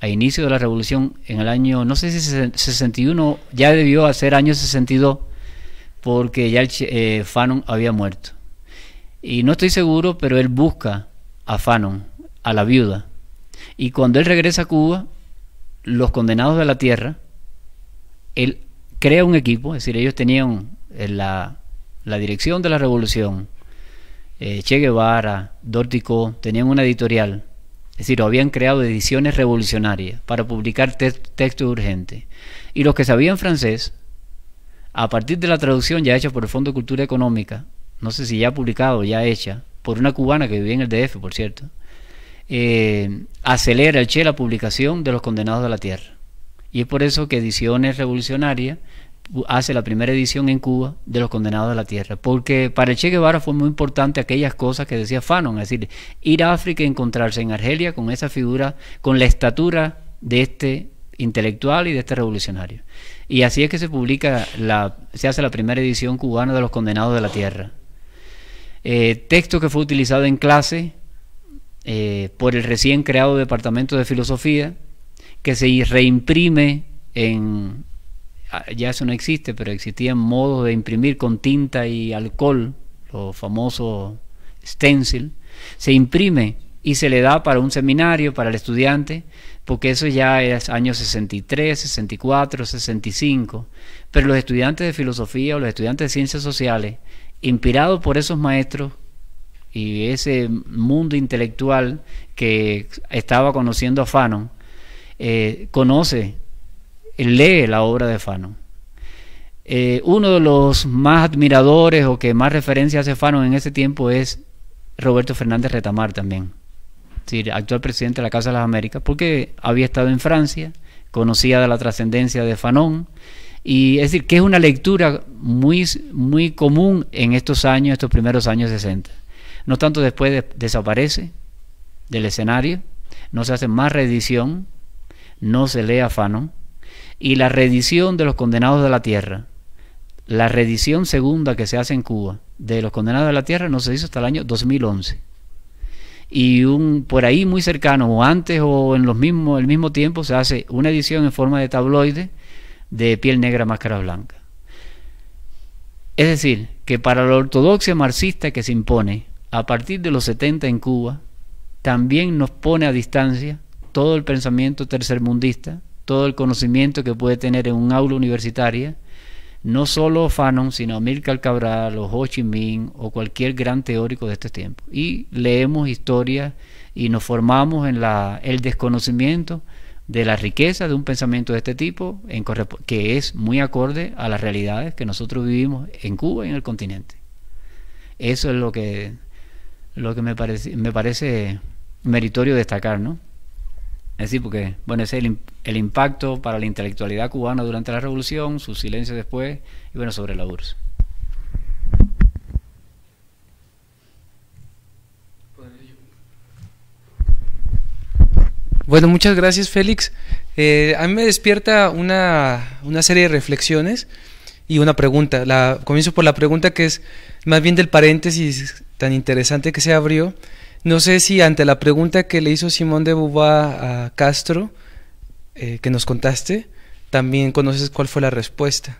a inicio de la revolución, en el año, no sé si sesenta y uno, ya debió ser año sesenta y dos, porque ya el, eh, Fanon había muerto. Y no estoy seguro, pero él busca a Fanon, a la viuda. Y cuando él regresa a Cuba, los condenados de la tierra, él crea un equipo, es decir, ellos tenían la, la dirección de la revolución, eh, Che Guevara, Dorticó, tenían una editorial, es decir, habían creado ediciones revolucionarias para publicar te textos urgentes. Y los que sabían francés, a partir de la traducción ya hecha por el Fondo de Cultura Económica, no sé si ya publicado o ya hecha, por una cubana que vivía en el D F, por cierto, eh, acelera el Che la publicación de Los Condenados de la Tierra. Y es por eso que Ediciones Revolucionarias hace la primera edición en Cuba de Los Condenados de la Tierra, porque para el Che Guevara fue muy importante aquellas cosas que decía Fanon, es decir, ir a África y encontrarse en Argelia con esa figura, con la estatura de este intelectual y de este revolucionario. Y así es que se publica, la, se hace la primera edición cubana de Los Condenados de la Tierra. Eh, texto que fue utilizado en clase eh, por el recién creado Departamento de Filosofía, que se reimprime en, ya eso no existe, pero existían modos de imprimir con tinta y alcohol, los famosos stencil, se imprime y se le da para un seminario, para el estudiante, porque eso ya es años sesenta y tres, sesenta y cuatro, sesenta y cinco, pero los estudiantes de filosofía o los estudiantes de ciencias sociales, inspirados por esos maestros y ese mundo intelectual que estaba conociendo a Fanon, eh, conoce, lee la obra de Fanon. Eh, uno de los más admiradores o que más referencia hace Fanon en ese tiempo es Roberto Fernández Retamar también, es decir, actual presidente de la Casa de las Américas, porque había estado en Francia, conocía de la trascendencia de Fanon, y es decir, que es una lectura muy, muy común en estos años, estos primeros años sesenta. No tanto después de, desaparece del escenario, no se hace más reedición, no se lee a Fanon, y la reedición de Los Condenados de la Tierra, la reedición segunda que se hace en Cuba de Los Condenados de la Tierra no se hizo hasta el año dos mil once. Y un, por ahí muy cercano, o antes o en los mismos, el mismo tiempo, se hace una edición en forma de tabloide de Piel Negra, Máscara Blanca. Es decir, que para la ortodoxia marxista que se impone a partir de los setenta en Cuba, también nos pone a distancia todo el pensamiento tercermundista, todo el conocimiento que puede tener en un aula universitaria, no solo Fanon, sino Amílcar Cabral o Ho Chi Minh o cualquier gran teórico de este tiempo. Y leemos historia y nos formamos en la, el desconocimiento de la riqueza de un pensamiento de este tipo, en, que es muy acorde a las realidades que nosotros vivimos en Cuba y en el continente. Eso es lo que, lo que me parece, me parece meritorio destacar, ¿no? Es decir, porque bueno, ese es el, el impacto para la intelectualidad cubana durante la revolución, su silencio después, y bueno, sobre la U R S S. Bueno, muchas gracias, Félix. Eh, a mí me despierta una, una serie de reflexiones y una pregunta. La, comienzo por la pregunta que es más bien del paréntesis tan interesante que se abrió. No sé si ante la pregunta que le hizo Simón de Beauvoir a Castro, eh, que nos contaste, también conoces cuál fue la respuesta.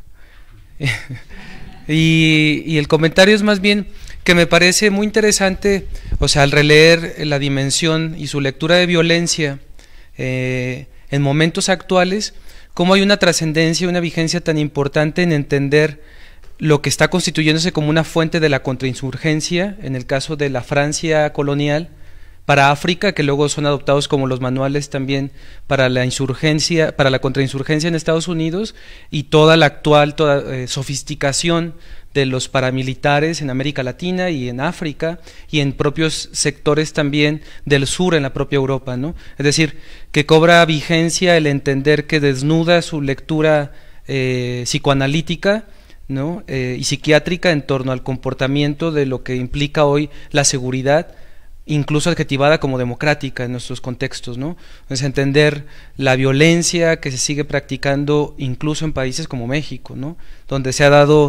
y, y el comentario es más bien que me parece muy interesante, o sea, al releer la dimensión y su lectura de violencia eh, en momentos actuales, cómo hay una trascendencia, una vigencia tan importante en entender lo que está constituyéndose como una fuente de la contrainsurgencia, en el caso de la Francia colonial, para África, que luego son adoptados como los manuales también para la insurgencia, para la contrainsurgencia en Estados Unidos, y toda la actual toda, eh, sofisticación de los paramilitares en América Latina y en África, y en propios sectores también del sur en la propia Europa, ¿no? Es decir, que cobra vigencia el entender que desnuda su lectura eh, psicoanalítica, ¿no? Eh, y psiquiátrica en torno al comportamiento de lo que implica hoy la seguridad, incluso adjetivada como democrática en nuestros contextos, ¿no? Es entender la violencia que se sigue practicando incluso en países como México, ¿no? Donde se ha dado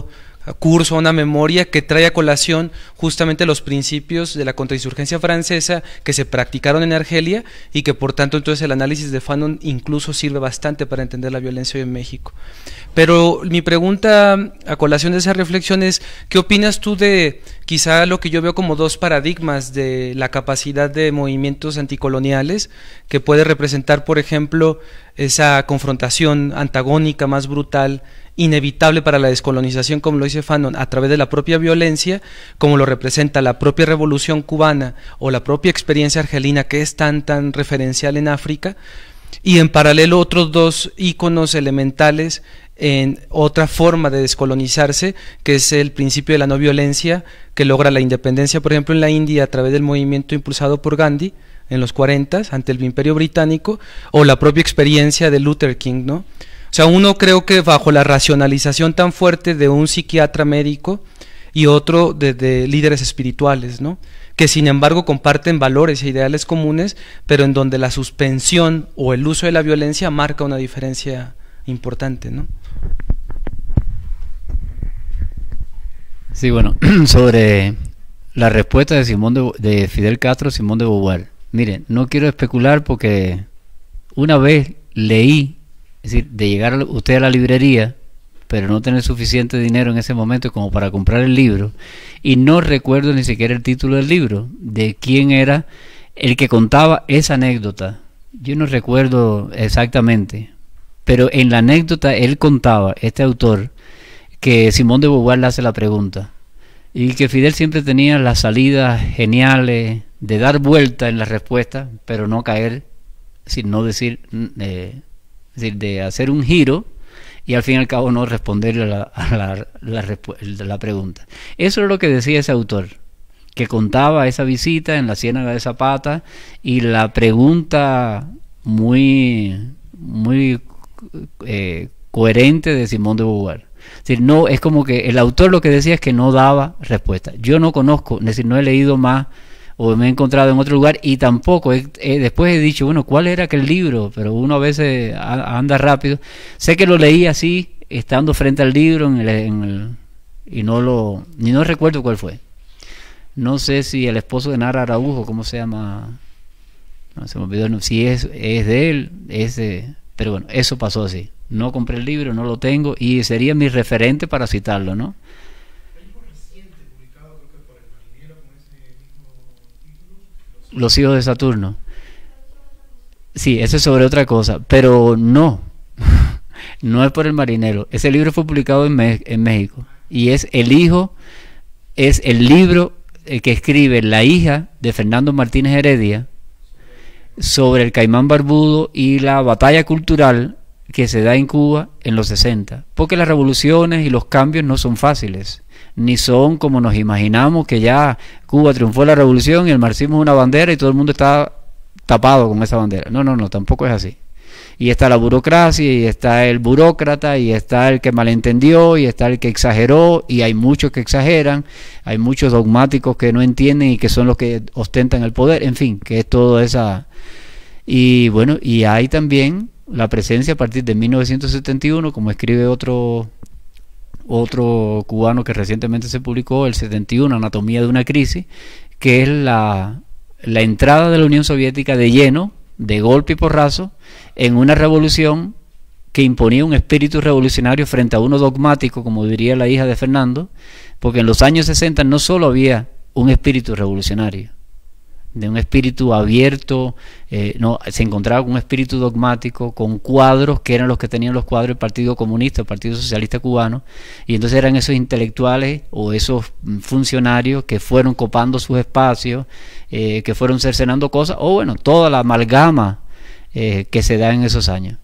curso, una memoria que trae a colación justamente los principios de la contrainsurgencia francesa que se practicaron en Argelia y que por tanto entonces el análisis de Fanon incluso sirve bastante para entender la violencia hoy en México. Pero mi pregunta a colación de esa reflexión es, ¿qué opinas tú de quizá lo que yo veo como dos paradigmas de la capacidad de movimientos anticoloniales que puede representar, por ejemplo, esa confrontación antagónica más brutal, inevitable para la descolonización, como lo dice Fanon, a través de la propia violencia, como lo representa la propia revolución cubana o la propia experiencia argelina que es tan tan referencial en África, y en paralelo otros dos íconos elementales en otra forma de descolonizarse, que es el principio de la no violencia, que logra la independencia, por ejemplo, en la India a través del movimiento impulsado por Gandhi en los cuarenta ante el Imperio Británico, o la propia experiencia de Luther King, ¿no? O sea, uno creo que bajo la racionalización tan fuerte de un psiquiatra médico y otro de, de líderes espirituales, ¿no? Que sin embargo comparten valores e ideales comunes, pero en donde la suspensión o el uso de la violencia marca una diferencia importante, ¿no? Sí, bueno, sobre la respuesta de Simón de, de Fidel Castro, Simón de Beauvoir. Miren, no quiero especular porque una vez leí, es decir, de llegar a, usted a la librería, pero no tener suficiente dinero en ese momento como para comprar el libro, y no recuerdo ni siquiera el título del libro, de quién era el que contaba esa anécdota. Yo no recuerdo exactamente, pero en la anécdota él contaba, este autor, que Simón de Beauvoir le hace la pregunta, y que Fidel siempre tenía las salidas geniales de dar vuelta en la respuesta, pero no caer, sin no decir, eh, es decir, de hacer un giro y al fin y al cabo no responderle a la, a la, la, la pregunta. Eso es lo que decía ese autor, que contaba esa visita en la Ciénaga de Zapata y la pregunta muy, muy eh, coherente de Simón de Beauvoir. Es decir, no, es como que el autor lo que decía es que no daba respuesta. Yo no conozco, es decir, no he leído más o me he encontrado en otro lugar y tampoco, he, he, después he dicho, bueno, ¿cuál era aquel libro? Pero uno a veces anda rápido. Sé que lo leí así, estando frente al libro en el, en el, y no lo, ni no recuerdo cuál fue. No sé si el esposo de Nara Araujo, ¿cómo se llama? No se me olvidó, no, si es, es de él, es de, pero bueno, eso pasó así. No compré el libro, no lo tengo y sería mi referente para citarlo, ¿no? Los hijos de Saturno. Sí, eso es sobre otra cosa, pero no, no es por el marinero. Ese libro fue publicado en, Me en México y es el hijo, es el libro eh, que escribe la hija de Fernando Martínez Heredia sobre el caimán barbudo y la batalla cultural que se da en Cuba en los sesenta, porque las revoluciones y los cambios no son fáciles, ni son como nos imaginamos que ya Cuba triunfó la revolución y el marxismo es una bandera y todo el mundo está tapado con esa bandera. No, no, no, tampoco es así. Y está la burocracia, y está el burócrata, y está el que malentendió, y está el que exageró, y hay muchos que exageran, hay muchos dogmáticos que no entienden y que son los que ostentan el poder, en fin, que es toda esa... Y bueno, y hay también la presencia a partir de mil novecientos setenta y uno, como escribe otro... otro cubano que recientemente se publicó, el setenta y uno, Anatomía de una crisis, que es la, la entrada de la Unión Soviética de lleno, de golpe y porrazo, en una revolución que imponía un espíritu revolucionario frente a uno dogmático, como diría la hija de Fernando, porque en los años sesenta no solo había un espíritu revolucionario, de un espíritu abierto, eh, no, se encontraba con un espíritu dogmático, con cuadros que eran los que tenían los cuadros del Partido Comunista, el Partido Socialista Cubano, y entonces eran esos intelectuales o esos funcionarios que fueron copando sus espacios, eh, que fueron cercenando cosas, o bueno, toda la amalgama eh, que se da en esos años.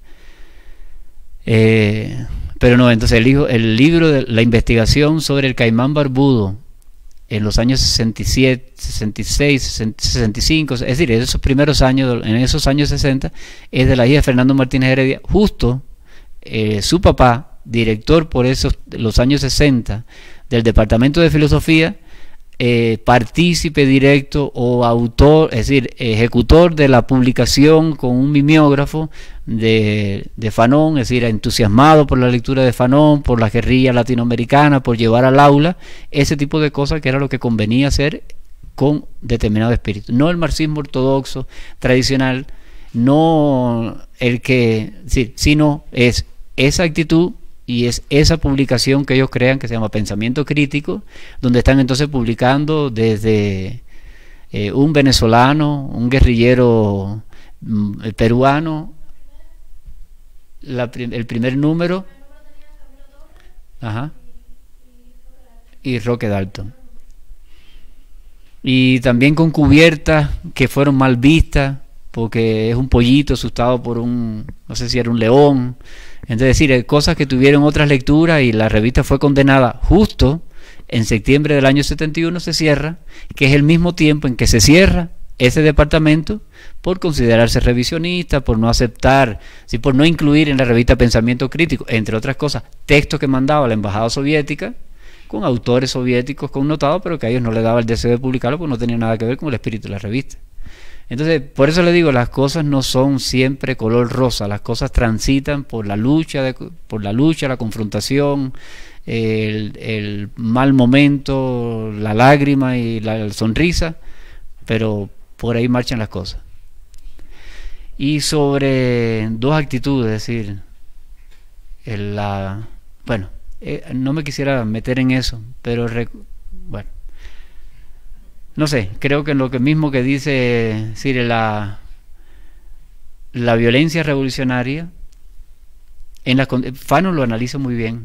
Eh, pero no, entonces el, hijo, el libro de la investigación sobre el caimán barbudo, en los años sesenta y siete, sesenta y seis, sesenta y cinco, es decir, en esos primeros años, en esos años sesenta, es de la hija de Fernando Martínez Heredia. Justo eh, su papá, director por esos los años sesenta del Departamento de Filosofía, eh, partícipe directo o autor, es decir, ejecutor de la publicación con un mimeógrafo de, de Fanon, es decir, entusiasmado por la lectura de Fanon, por la guerrilla latinoamericana, por llevar al aula ese tipo de cosas que era lo que convenía hacer con determinado espíritu. No el marxismo ortodoxo tradicional, no el que, sí, sino es esa actitud y es esa publicación que ellos crean que se llama pensamiento crítico, donde están entonces publicando desde eh, un venezolano, un guerrillero mm, peruano, la, el primer número, ajá, y Roque Dalton. Y también con cubiertas que fueron mal vistas, porque es un pollito asustado por un, no sé si era un león. Entonces, es decir, cosas que tuvieron otras lecturas, y la revista fue condenada justo en septiembre del año setenta y uno, se cierra, que es el mismo tiempo en que se cierra ese departamento por considerarse revisionista, por no aceptar, sí, por no incluir en la revista Pensamiento Crítico, entre otras cosas, textos que mandaba la embajada soviética, con autores soviéticos connotados, pero que a ellos no les daba el deseo de publicarlo porque no tenía nada que ver con el espíritu de la revista. Entonces, por eso le digo, las cosas no son siempre color rosa, las cosas transitan por la lucha, de, por la lucha, la confrontación, el, el mal momento, la lágrima y la sonrisa, pero por ahí marchan las cosas. Y sobre dos actitudes, es decir, el, la, bueno, eh, no me quisiera meter en eso, pero bueno, no sé, creo que en lo que mismo que dice Cire, la, la violencia revolucionaria, en la, Fanon lo analiza muy bien,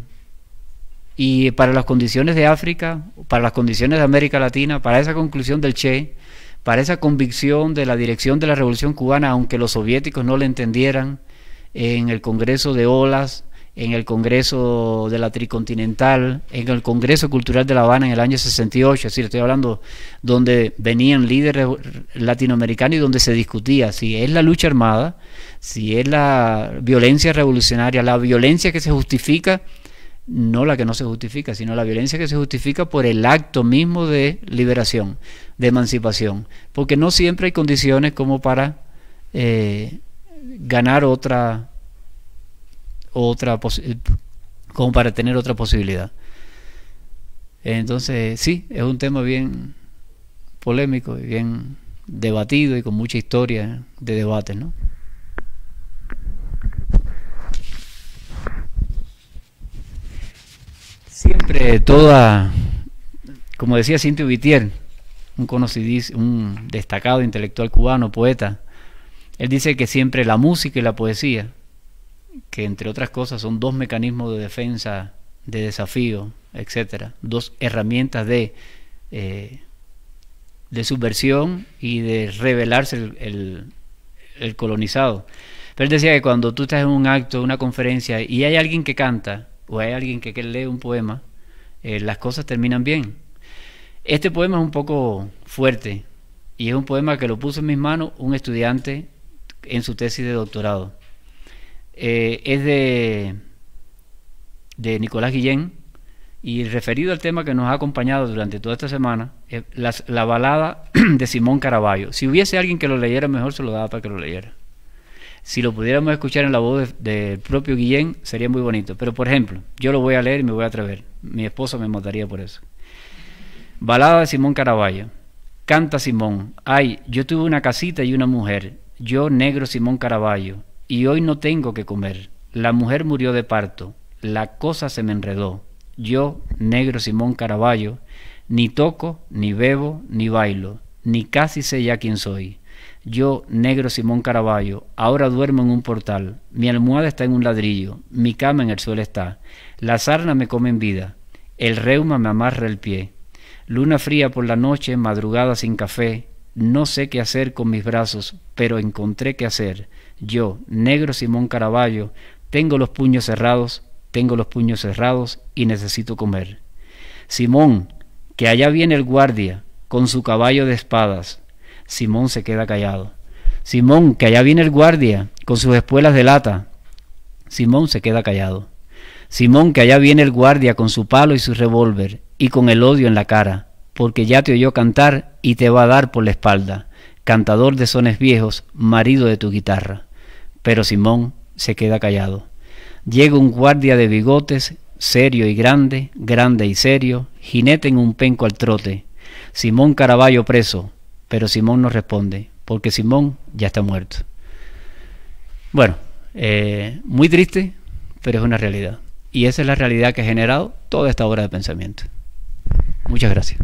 y para las condiciones de África, para las condiciones de América Latina, para esa conclusión del Che, para esa convicción de la dirección de la Revolución Cubana, aunque los soviéticos no le entendieran, en el Congreso de Olas, en el Congreso de la Tricontinental, en el Congreso Cultural de La Habana en el año sesenta y ocho, es decir, estoy hablando donde venían líderes latinoamericanos y donde se discutía si es la lucha armada, si es la violencia revolucionaria, la violencia que se justifica, no la que no se justifica, sino la violencia que se justifica por el acto mismo de liberación, de emancipación, porque no siempre hay condiciones como para eh, ganar otra otra como para tener otra posibilidad. Entonces sí, es un tema bien polémico y bien debatido y con mucha historia de debate, ¿no? Siempre toda, como decía Cintio Vitier, un conocidísimo, un destacado intelectual cubano, poeta, él dice que siempre la música y la poesía, que entre otras cosas son dos mecanismos de defensa, de desafío, etcétera, dos herramientas de, eh, de subversión y de rebelarse el, el, el colonizado. Pero él decía que cuando tú estás en un acto, una conferencia, y hay alguien que canta, o hay alguien que, que lee un poema, eh, las cosas terminan bien. Este poema es un poco fuerte, y es un poema que lo puso en mis manos un estudiante en su tesis de doctorado. Eh, es de, de Nicolás Guillén, y referido al tema que nos ha acompañado durante toda esta semana, eh, la, la balada de Simón Caraballo. Si hubiese alguien que lo leyera, mejor se lo daba para que lo leyera. Si lo pudiéramos escuchar en la voz del de propio Guillén, sería muy bonito. Pero por ejemplo, yo lo voy a leer y me voy a atrever. Mi esposa me mataría por eso. Balada de Simón Caraballo. Canta Simón: ay, yo tuve una casita y una mujer, yo negro Simón Caraballo, y hoy no tengo que comer. La mujer murió de parto, la cosa se me enredó. Yo, negro Simón Caraballo, ni toco, ni bebo, ni bailo, ni casi sé ya quién soy. Yo, negro Simón Caraballo, ahora duermo en un portal, mi almohada está en un ladrillo, mi cama en el suelo está, la sarna me come en vida, el reuma me amarra el pie. Luna fría por la noche, madrugada sin café, no sé qué hacer con mis brazos, pero encontré qué hacer. Yo, negro Simón Caraballo, tengo los puños cerrados, tengo los puños cerrados y necesito comer. Simón, que allá viene el guardia con su caballo de espadas. Simón se queda callado. Simón, que allá viene el guardia con sus espuelas de lata. Simón se queda callado. Simón, que allá viene el guardia con su palo y su revólver y con el odio en la cara. porque ya te oyó cantar y te va a dar por la espalda, cantador de sones viejos, marido de tu guitarra. Pero Simón se queda callado. Llega un guardia de bigotes, serio y grande, grande y serio, jinete en un penco al trote. Simón Caraballo preso, pero Simón no responde, porque Simón ya está muerto. Bueno, eh, muy triste, pero es una realidad. Y esa es la realidad que ha generado toda esta obra de pensamiento. Muchas gracias.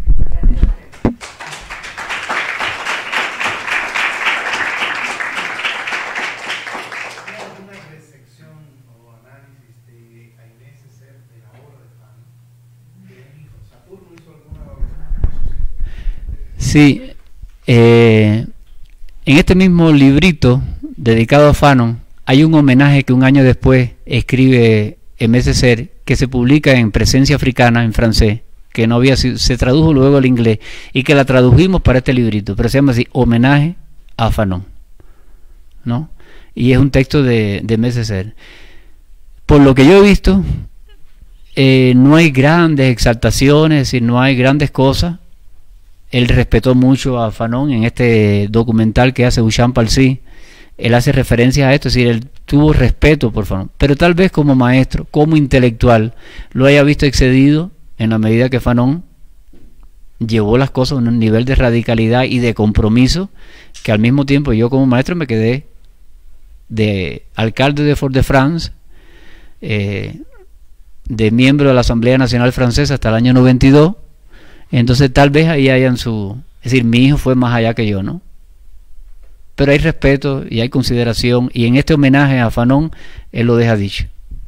Sí, eh, en este mismo librito dedicado a Fanon hay un homenaje que un año después escribe Aimé Césaire, que se publica en Presencia Africana en francés, que no había sido, se tradujo luego al inglés y que la tradujimos para este librito, pero se llama así, Homenaje a Fanon, ¿no? Y es un texto de, de Aimé Césaire. Por lo que yo he visto, eh, no hay grandes exaltaciones, es decir, no hay grandes cosas. Él respetó mucho a Fanon en este documental que hace Duchamp Palsy. Él hace referencia a esto, es decir, él tuvo respeto por Fanon, pero tal vez como maestro, como intelectual, lo haya visto excedido en la medida que Fanon llevó las cosas a un nivel de radicalidad y de compromiso que al mismo tiempo yo como maestro me quedé de alcalde de Fort-de-France, eh, de miembro de la Asamblea Nacional Francesa hasta el año noventa y dos. Entonces tal vez ahí hayan su... Es decir, mi hijo fue más allá que yo, ¿no? Pero hay respeto y hay consideración, y en este homenaje a Fanon, él lo deja dicho.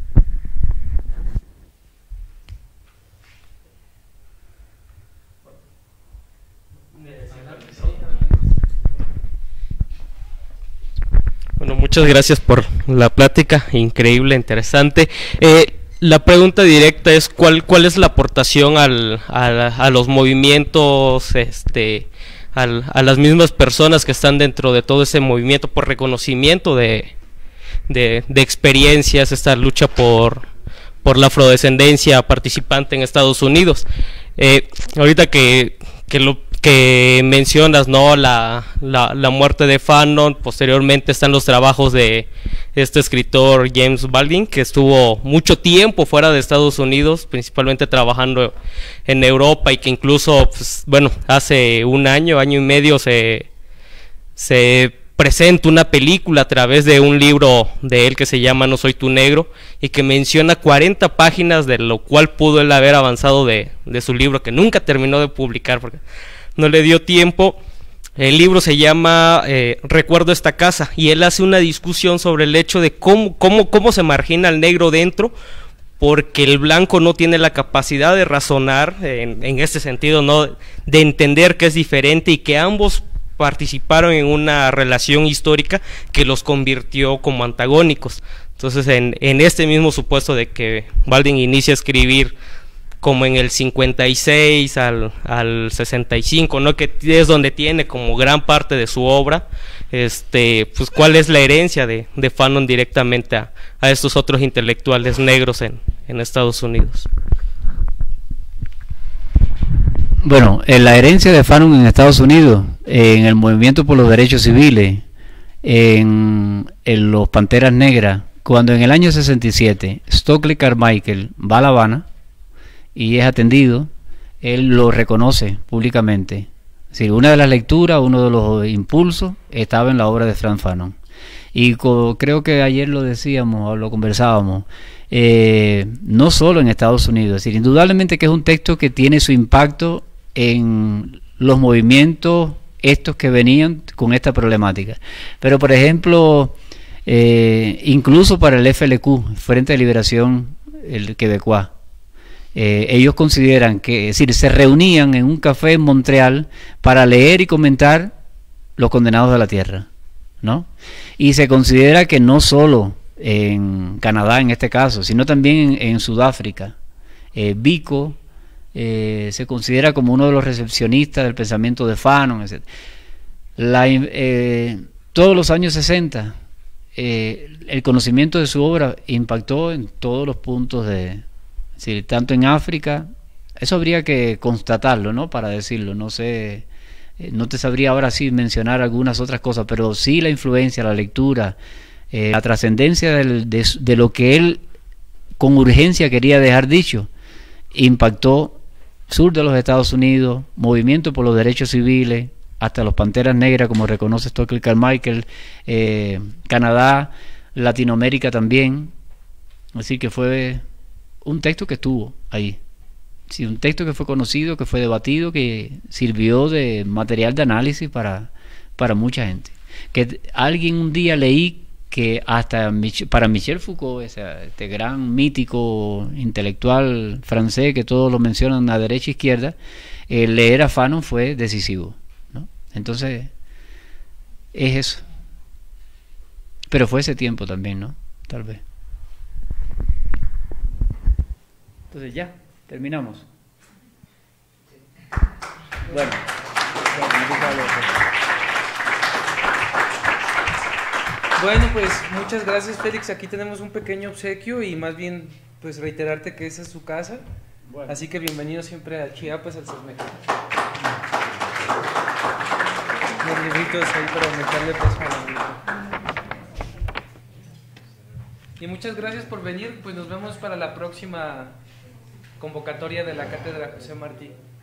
Bueno, muchas gracias por la plática, increíble, interesante. Eh, La pregunta directa es cuál cuál es la aportación al, a, a los movimientos, este, al, a las mismas personas que están dentro de todo ese movimiento por reconocimiento de, de, de experiencias, esta lucha por, por la afrodescendencia participante en Estados Unidos. Eh, ahorita que, que lo que mencionas, ¿no? La, la, la muerte de Fanon, posteriormente están los trabajos de este escritor James Baldwin, que estuvo mucho tiempo fuera de Estados Unidos, principalmente trabajando en Europa, y que incluso, pues, bueno, hace un año, año y medio se, se presenta una película a través de un libro de él que se llama No soy tu negro, y que menciona cuarenta páginas de lo cual pudo él haber avanzado de, de su libro, que nunca terminó de publicar porque no le dio tiempo. El libro se llama eh, Recuerdo esta casa, y él hace una discusión sobre el hecho de cómo, cómo, cómo se margina al negro dentro, porque el blanco no tiene la capacidad de razonar en, en este sentido, ¿no? De entender que es diferente, y que ambos participaron en una relación histórica que los convirtió como antagónicos. Entonces, en, en este mismo supuesto de que Baldwin inicia a escribir como en el cincuenta y seis al, al sesenta y cinco, ¿no? Que es donde tiene como gran parte de su obra, este, pues cuál es la herencia de, de Fanon directamente a, a estos otros intelectuales negros en, en Estados Unidos. Bueno, en la herencia de Fanon en Estados Unidos, en el movimiento por los derechos civiles, en, en los Panteras Negras, cuando en el año sesenta y siete Stokely Carmichael va a La Habana y es atendido, él lo reconoce públicamente. Es decir, una de las lecturas, uno de los impulsos estaba en la obra de Frantz Fanon. Y co creo que ayer lo decíamos o lo conversábamos, eh, no solo en Estados Unidos, es decir, indudablemente que es un texto que tiene su impacto en los movimientos estos que venían con esta problemática. Pero por ejemplo, eh, incluso para el F L Q, Frente de Liberación el Quebecois, Eh, ellos consideran que, es decir, se reunían en un café en Montreal para leer y comentar Los Condenados de la Tierra, ¿no? Y se considera que no solo en Canadá en este caso, sino también en, en Sudáfrica, eh, Biko eh, se considera como uno de los recepcionistas del pensamiento de Fanon, etcétera. La, eh, todos los años sesenta, eh, el conocimiento de su obra impactó en todos los puntos de... Es decir, tanto en África Eso habría que constatarlo, ¿no? Para decirlo, no sé, eh, no te sabría ahora sí mencionar algunas otras cosas, pero sí la influencia, la lectura, eh, la trascendencia del- de, de lo que él con urgencia quería dejar dicho, impactó sur de los Estados Unidos, movimiento por los derechos civiles, hasta los Panteras Negras, como reconoce Stokely Carmichael, eh, Canadá, Latinoamérica también. Así que fue un texto que estuvo ahí. Sí, un texto que fue conocido, que fue debatido, que sirvió de material de análisis para, para mucha gente. Que alguien un día leí que hasta Mich- para Michel Foucault, ese, este gran mítico intelectual francés que todos lo mencionan a derecha e izquierda, eh, leer a Fanon fue decisivo, ¿no? Entonces, es eso. Pero fue ese tiempo también, ¿no? Tal vez. Entonces ya, terminamos. Bueno, Bueno, pues muchas gracias, Félix. Aquí tenemos un pequeño obsequio y más bien pues reiterarte que esa es su casa. bueno. Así que bienvenido siempre a Chiapas, al Sasmeca. Los libritos ahí para aumentarle peso a la vida. Y muchas gracias por venir. Pues nos vemos para la próxima convocatoria de la Cátedra José Martí.